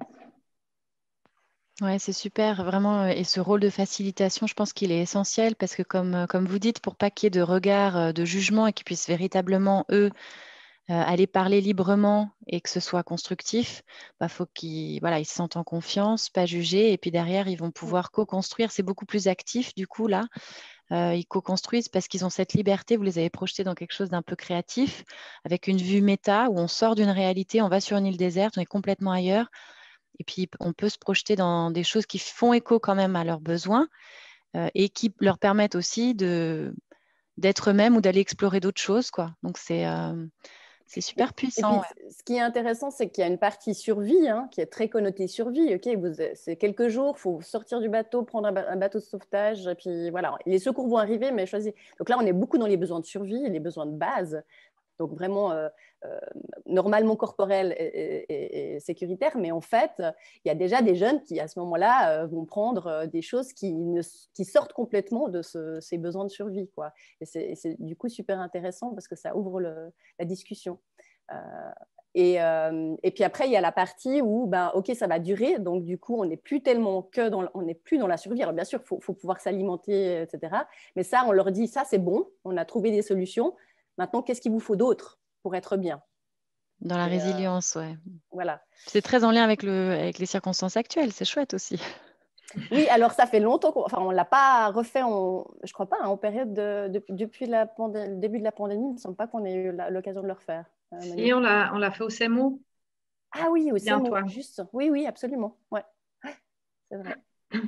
Ouais, c'est super, vraiment. Et ce rôle de facilitation, je pense qu'il est essentiel parce que, comme, comme vous dites, pour pas qu'il y ait de regard, de jugement et qu'ils puissent véritablement, eux, euh, aller parler librement et que ce soit constructif, bah, faut qu'ils voilà, ils se sentent en confiance, pas jugés. Et puis derrière, ils vont pouvoir co-construire. C'est beaucoup plus actif, du coup, là. Euh, ils co-construisent parce qu'ils ont cette liberté, vous les avez projetés dans quelque chose d'un peu créatif, avec une vue méta où on sort d'une réalité, on va sur une île déserte, on est complètement ailleurs, et puis on peut se projeter dans des choses qui font écho quand même à leurs besoins euh, et qui leur permettent aussi de, d'être eux-mêmes ou d'aller explorer d'autres choses, quoi. Donc c'est, euh, c'est super puissant. Et puis, ouais. Ce qui est intéressant, c'est qu'il y a une partie survie hein, qui est très connotée survie. Okay, vous, c'est quelques jours, il faut sortir du bateau, prendre un, un bateau de sauvetage, et puis voilà, les secours vont arriver, mais choisir. Donc là, on est beaucoup dans les besoins de survie, les besoins de base. Donc vraiment euh, euh, normalement corporel et, et, et sécuritaire, mais en fait, il y a déjà des jeunes qui, à ce moment-là, euh, vont prendre euh, des choses qui, ne, qui sortent complètement de ce, ces besoins de survie, quoi. Et c'est du coup super intéressant parce que ça ouvre le, la discussion. Euh, et, euh, et puis après, il y a la partie où, ben, ok, ça va durer, donc du coup, on n'est plus tellement que dans, on n'est plus dans la survie. Alors bien sûr, il faut, faut pouvoir s'alimenter, et cetera. Mais ça, on leur dit, ça c'est bon, on a trouvé des solutions. Maintenant, qu'est-ce qu'il vous faut d'autre pour être bien? Dans la et résilience, euh, ouais. Voilà. C'est très en lien avec, le, avec les circonstances actuelles, c'est chouette aussi. Oui, alors ça fait longtemps qu'on enfin, on ne l'a pas refait, en, je ne crois pas, hein, en période de, de, depuis la pandé- le début de la pandémie, il ne me semble pas qu'on ait eu l'occasion de le refaire. Euh, si, on l'a, on l'a fait au C E M O. Ah oui, au C E M O, toi. juste. Oui, oui, absolument. Ouais. C'est vrai.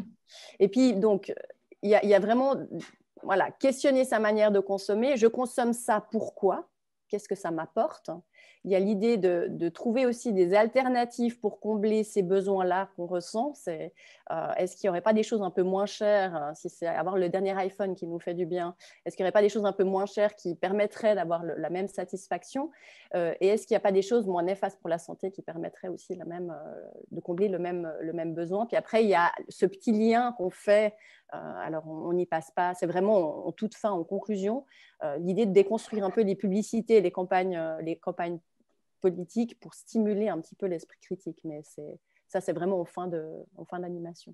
Et puis, donc, il y a, y a vraiment, voilà, questionner sa manière de consommer. Je consomme ça, pourquoi? Qu'est-ce que ça m'apporte? Il y a l'idée de, de trouver aussi des alternatives pour combler ces besoins-là qu'on ressent. C'est, euh, est-ce qu'il n'y aurait pas des choses un peu moins chères, hein, si c'est avoir le dernier iPhone qui nous fait du bien? Est-ce qu'il n'y aurait pas des choses un peu moins chères qui permettraient d'avoir la même satisfaction? euh, Et est-ce qu'il n'y a pas des choses moins néfastes pour la santé qui permettraient aussi la même, euh, de combler le même, le même besoin? Puis après, il y a ce petit lien qu'on fait. Euh, alors, on n'y passe pas. C'est vraiment en, en toute fin, en conclusion, euh, l'idée de déconstruire un peu les publicités, les campagnes, euh, les campagnes politiques pour stimuler un petit peu l'esprit critique. Mais ça, c'est vraiment en fin de, en fin d'animation.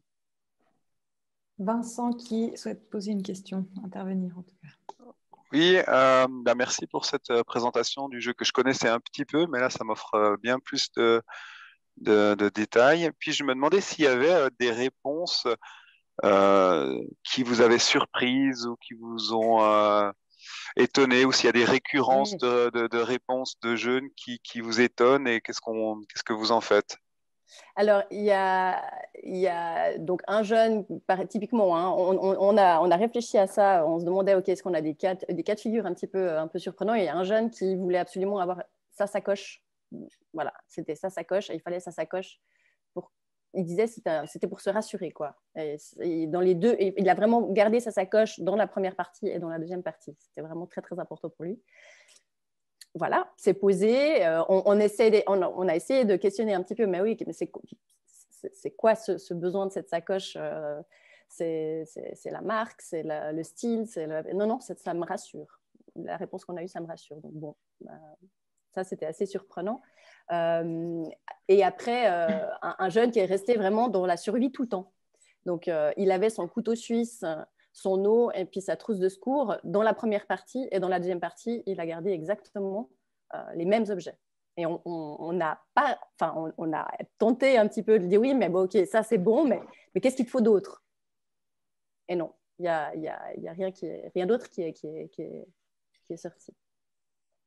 Vincent qui souhaite poser une question, intervenir en tout cas. Oui, euh, bah merci pour cette présentation du jeu que je connaissais un petit peu, mais là, ça m'offre bien plus de, de, de détails. Puis, je me demandais s'il y avait des réponses euh, qui vous avaient surprise ou qui vous ont euh, étonné, ou s'il y a des récurrences Oui. de, de, de réponses de jeunes qui, qui vous étonnent et qu'est-ce qu'on, qu'est-ce que vous en faites? Alors, il y a, il y a donc un jeune, typiquement, hein, on, on, a, on a réfléchi à ça, on se demandait, ok, est-ce qu'on a des cas, des cas de figure un petit peu, un peu surprenants? Il y a un jeune qui voulait absolument avoir sa sacoche. Voilà, c'était sa sacoche, et il fallait sa sacoche. Pour, il disait que c'était pour se rassurer, quoi. Et, et dans les deux, il a vraiment gardé sa sacoche dans la première partie et dans la deuxième partie. C'était vraiment très, très important pour lui. Voilà, c'est posé. Euh, on, on, essaie, on, on a essayé de questionner un petit peu, mais oui, mais c'est quoi ce, ce besoin de cette sacoche? euh, C'est la marque, c'est le style, le... non, non, ça me rassure. La réponse qu'on a eue, ça me rassure. Donc bon, bah, ça c'était assez surprenant. Euh, et après, euh, un, un jeune qui est resté vraiment dans la survie tout le temps. Donc euh, il avait son couteau suisse, son eau et puis sa trousse de secours dans la première partie, et dans la deuxième partie, il a gardé exactement euh, les mêmes objets. Et on, on, on a pas, enfin, on, on a tenté un petit peu de dire oui, mais bon, ok, ça c'est bon, mais, mais qu'est-ce qu'il te faut d'autre? Et non, il y a, y a, y a rien, qui est, rien d'autre qui est, qui, est, qui, est, qui est sorti.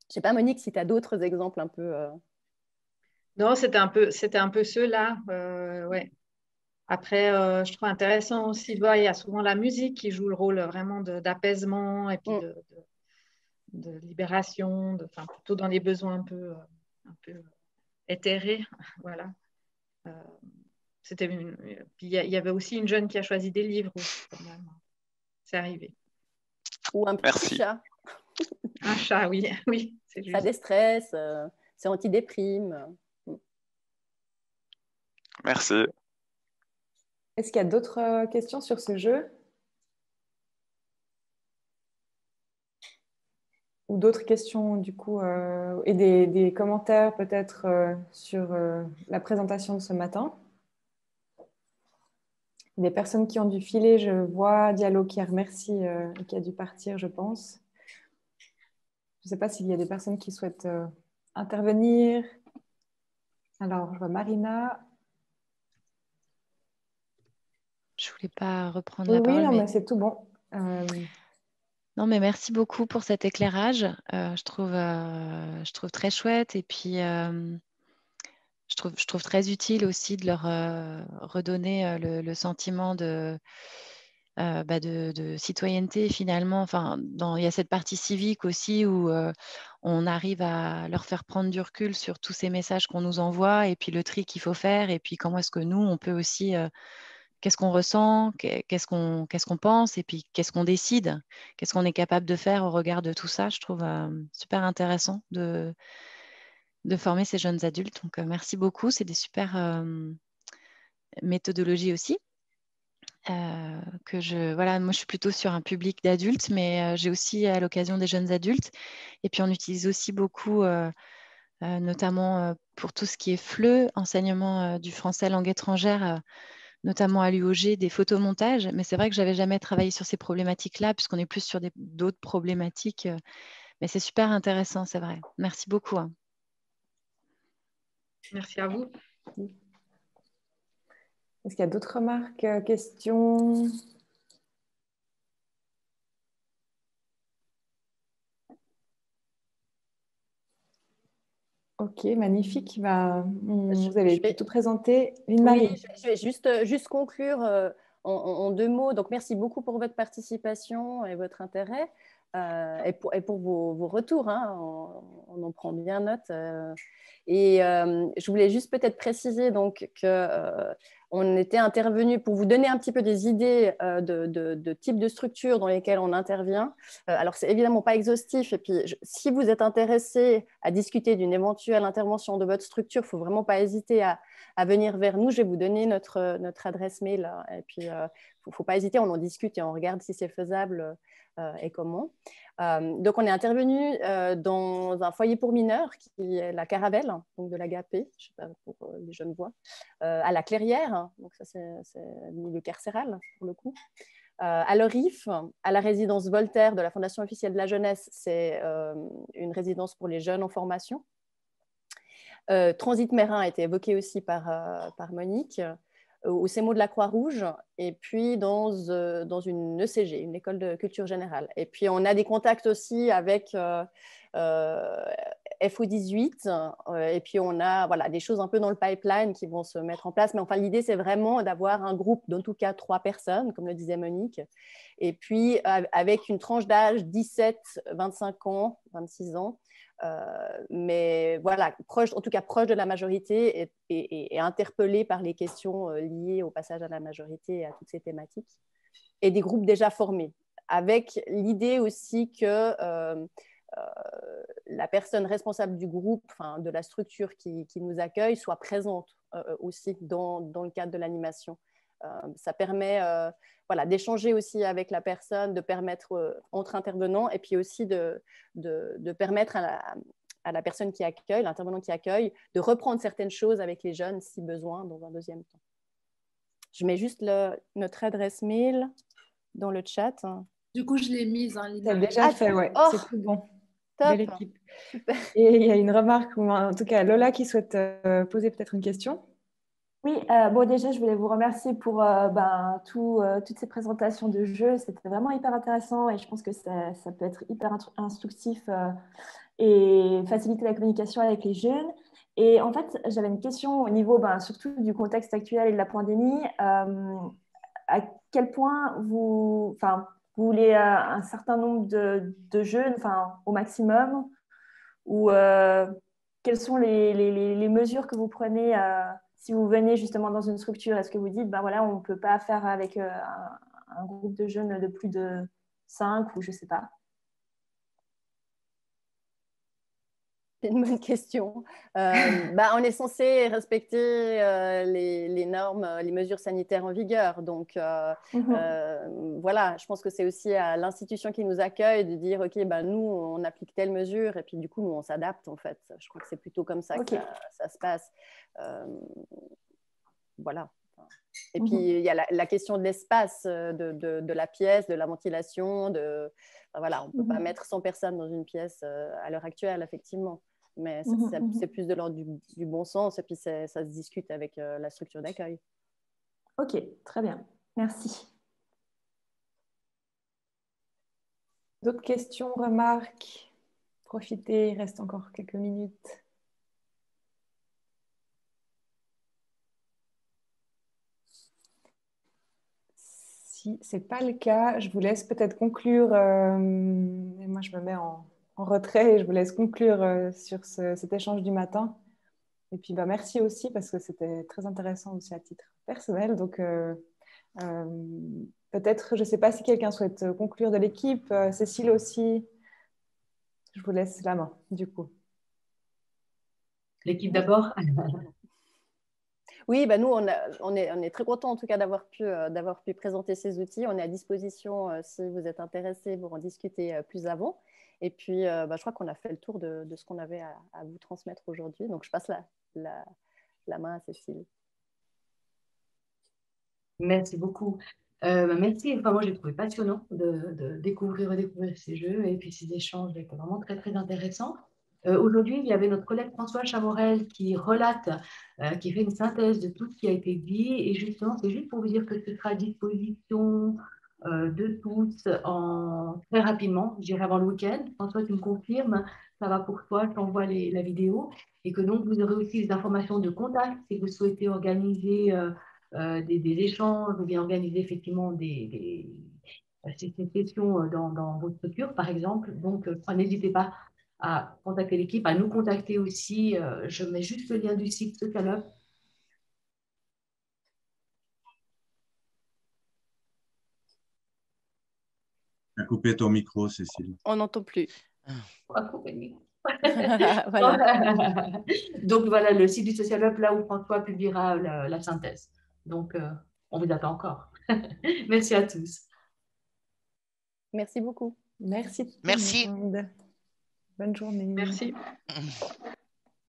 Je ne sais pas, Monique, si tu as d'autres exemples un peu… Euh... Non, c'était un peu, c'était un peu ceux-là. Euh, ouais. Après, euh, je trouve intéressant aussi de voir, il y a souvent la musique qui joue le rôle vraiment d'apaisement et puis Mm. de, de, de libération, de, enfin, plutôt dans les besoins un peu, un peu éthérés. Voilà. Euh, c'était une... Puis il y, y avait aussi une jeune qui a choisi des livres aussi, quand même. C'est arrivé. Ou un petit Merci. chat. Un chat, oui, oui, c'est juste. Ça déstresse, euh, c'est antidéprime. Merci. Est-ce qu'il y a d'autres euh, questions sur ce jeu? Ou d'autres questions, du coup, euh, et des, des commentaires peut-être euh, sur euh, la présentation de ce matin? Des personnes qui ont dû filer, je vois Diallo qui remercie euh, et qui a dû partir, je pense. Je ne sais pas s'il y a des personnes qui souhaitent euh, intervenir. Alors, je vois Marina. Je ne voulais pas reprendre Oui, la parole. oui, non, mais... mais c'est tout bon. Euh... Non, mais merci beaucoup pour cet éclairage. Euh, je, trouve, euh, je trouve très chouette. Et puis, euh, je, trouve, je trouve très utile aussi de leur euh, redonner euh, le, le sentiment de, euh, bah de, de citoyenneté, finalement. Enfin, dans, il y a cette partie civique aussi où euh, on arrive à leur faire prendre du recul sur tous ces messages qu'on nous envoie et puis le tri qu'il faut faire. Et puis, comment est-ce que nous, on peut aussi… Euh, qu'est-ce qu'on ressent, qu'est-ce qu'on qu'est-ce qu'on pense et puis qu'est-ce qu'on décide, qu'est-ce qu'on est capable de faire au regard de tout ça. Je trouve euh, super intéressant de, de former ces jeunes adultes. Donc, euh, merci beaucoup. C'est des super euh, méthodologies aussi. Euh, que je, voilà, moi, je suis plutôt sur un public d'adultes, mais euh, j'ai aussi à l'occasion des jeunes adultes. Et puis, on utilise aussi beaucoup, euh, euh, notamment euh, pour tout ce qui est F L E, enseignement euh, du français langue étrangère, euh, notamment à l'U O G, des photomontages. Mais c'est vrai que je n'avais jamais travaillé sur ces problématiques-là, puisqu'on est plus sur d'autres problématiques. Mais c'est super intéressant, c'est vrai. Merci beaucoup. Hein. Merci à vous. Est-ce qu'il y a d'autres remarques, questions? Ok, magnifique. Bah, on, Je, vous avez je vais, tout présenté. Lynne-Marie. Oui, je vais juste, juste conclure euh, en, en, deux mots. Donc, merci beaucoup pour votre participation et votre intérêt euh, et, pour, et pour vos, vos retours. Hein. On, on en prend bien note. Euh, et euh, je voulais juste peut-être préciser donc, que euh, on était intervenu pour vous donner un petit peu des idées euh, de, de, de types de structures dans lesquelles on intervient. Euh, alors, c'est évidemment pas exhaustif. Et puis, je, si vous êtes intéressé à discuter d'une éventuelle intervention de votre structure, il ne faut vraiment pas hésiter à, à venir vers nous. Je vais vous donner notre, notre adresse mail. Et puis, il euh, ne faut, faut pas hésiter, on en discute et on regarde si c'est faisable euh, et comment. Euh, donc, on est intervenu euh, dans un foyer pour mineurs qui est la Caravelle, donc de l'Agapé, je sais pas pour euh, les jeunes voix, euh, à la Clairière, donc ça c'est le milieu carcéral pour le coup. Euh, à l'Orif, à la résidence Voltaire de la Fondation officielle de la jeunesse, c'est euh, une résidence pour les jeunes en formation. Euh, Transit Mérin a été évoqué aussi par, euh, par Monique, euh, au C M O de la Croix-Rouge, et puis dans, euh, dans une E C G, une école de culture générale. Et puis on a des contacts aussi avec euh, euh, F O dix-huit, euh, et puis on a voilà, des choses un peu dans le pipeline qui vont se mettre en place. Mais enfin, l'idée, c'est vraiment d'avoir un groupe d'en tout cas trois personnes, comme le disait Monique, et puis avec une tranche d'âge dix-sept à vingt-cinq ans, vingt-six ans, Euh, mais voilà, proche, en tout cas proche de la majorité et, et, et interpellé par les questions euh, liées au passage à la majorité et à toutes ces thématiques. Et des groupes déjà formés, avec l'idée aussi que euh, euh, la personne responsable du groupe, enfin, de la structure qui, qui nous accueille, soit présente euh, aussi dans, dans le cadre de l'animation. Euh, ça permet euh, voilà, d'échanger aussi avec la personne, de permettre euh, entre intervenants et puis aussi de, de, de permettre à la, à la personne qui accueille, l'intervenant qui accueille, de reprendre certaines choses avec les jeunes si besoin dans un deuxième temps. Je mets juste le, notre adresse mail dans le chat. Du coup, je l'ai mise. Hein, c'est déjà ah, fait, ouais. Oh, c'est tout bon. Top. Belle équipe. Super. Et il y a une remarque, ou en tout cas Lola qui souhaite euh, poser peut-être une question. Oui, euh, bon, déjà, je voulais vous remercier pour euh, ben, tout, euh, toutes ces présentations de jeux. C'était vraiment hyper intéressant et je pense que ça, ça peut être hyper instructif euh, et faciliter la communication avec les jeunes. Et en fait, j'avais une question au niveau ben, surtout du contexte actuel et de la pandémie. Euh, à quel point vous, enfin, vous voulez euh, un certain nombre de, de jeunes, enfin, au maximum, ou euh, quelles sont les, les, les mesures que vous prenez euh, si vous venez justement dans une structure? Est-ce que vous dites, ben voilà, on ne peut pas faire avec euh, un, un groupe de jeunes de plus de cinq ou je ne sais pas? C'est une bonne question. Euh, bah, on est censé respecter euh, les, les normes, les mesures sanitaires en vigueur. Donc, euh, Mhm. euh, voilà, je pense que c'est aussi à l'institution qui nous accueille de dire, OK, bah, nous, on applique telle mesure et puis du coup, nous, on s'adapte, en fait. Je crois que c'est plutôt comme ça Ok. que ça, ça se passe. Euh, voilà. Et Mhm. puis, il y a la, la question de l'espace, de, de, de la pièce, de la ventilation. De... Enfin, voilà, on ne peut Mhm. pas mettre cent personnes dans une pièce euh, à l'heure actuelle, effectivement. Mais c'est Mhm. c'est plus de l'ordre du, du bon sens et puis ça se discute avec euh, la structure d'accueil. Ok, très bien. Merci. D'autres questions, remarques? Profitez, il reste encore quelques minutes. Si ce n'est pas le cas, je vous laisse peut-être conclure. Euh, et moi, je me mets en, en retrait et je vous laisse conclure euh, sur ce, cet échange du matin. Et puis, bah, merci aussi parce que c'était très intéressant aussi à titre personnel. Donc, euh, euh, peut-être, je ne sais pas si quelqu'un souhaite conclure de l'équipe. Euh, Cécile aussi, je vous laisse la main, du coup. L'équipe d'abord. Oui, bah nous, on, a, on, est, on est très contents en tout cas d'avoir pu, euh, d'avoir pu présenter ces outils. On est à disposition euh, si vous êtes intéressés pour en discuter euh, plus avant. Et puis, euh, bah, je crois qu'on a fait le tour de, de ce qu'on avait à, à vous transmettre aujourd'hui. Donc, je passe la, la, la main à Cécile. Merci beaucoup. Euh, merci. Enfin, moi, j'ai trouvé passionnant de, de découvrir, redécouvrir ces jeux et puis ces échanges étaient vraiment très, très intéressants. Euh, aujourd'hui, il y avait notre collègue François Chamorel qui relate, euh, qui fait une synthèse de tout ce qui a été dit. Et justement, c'est juste pour vous dire que ce sera à disposition euh, de tous en, très rapidement, je dirais avant le week-end. François, tu me confirmes, ça va pour toi, je t'envoie les- la vidéo. Et que donc, vous aurez aussi des informations de contact si vous souhaitez organiser euh, euh, des, des échanges ou bien organiser effectivement des, des, ces ces sessions dans, dans votre structure, par exemple. Donc, euh, n'hésitez pas à contacter l'équipe, à nous contacter aussi. Euh, je mets juste le lien du site Socialup. Tu as coupé ton micro, Cécile. On n'entend plus. Voilà. Voilà. Donc, voilà le site du Socialup, là où François publiera la, la synthèse. Donc, euh, on vous attend encore. Merci à tous. Merci beaucoup. Merci. Merci. Bonne journée. Merci.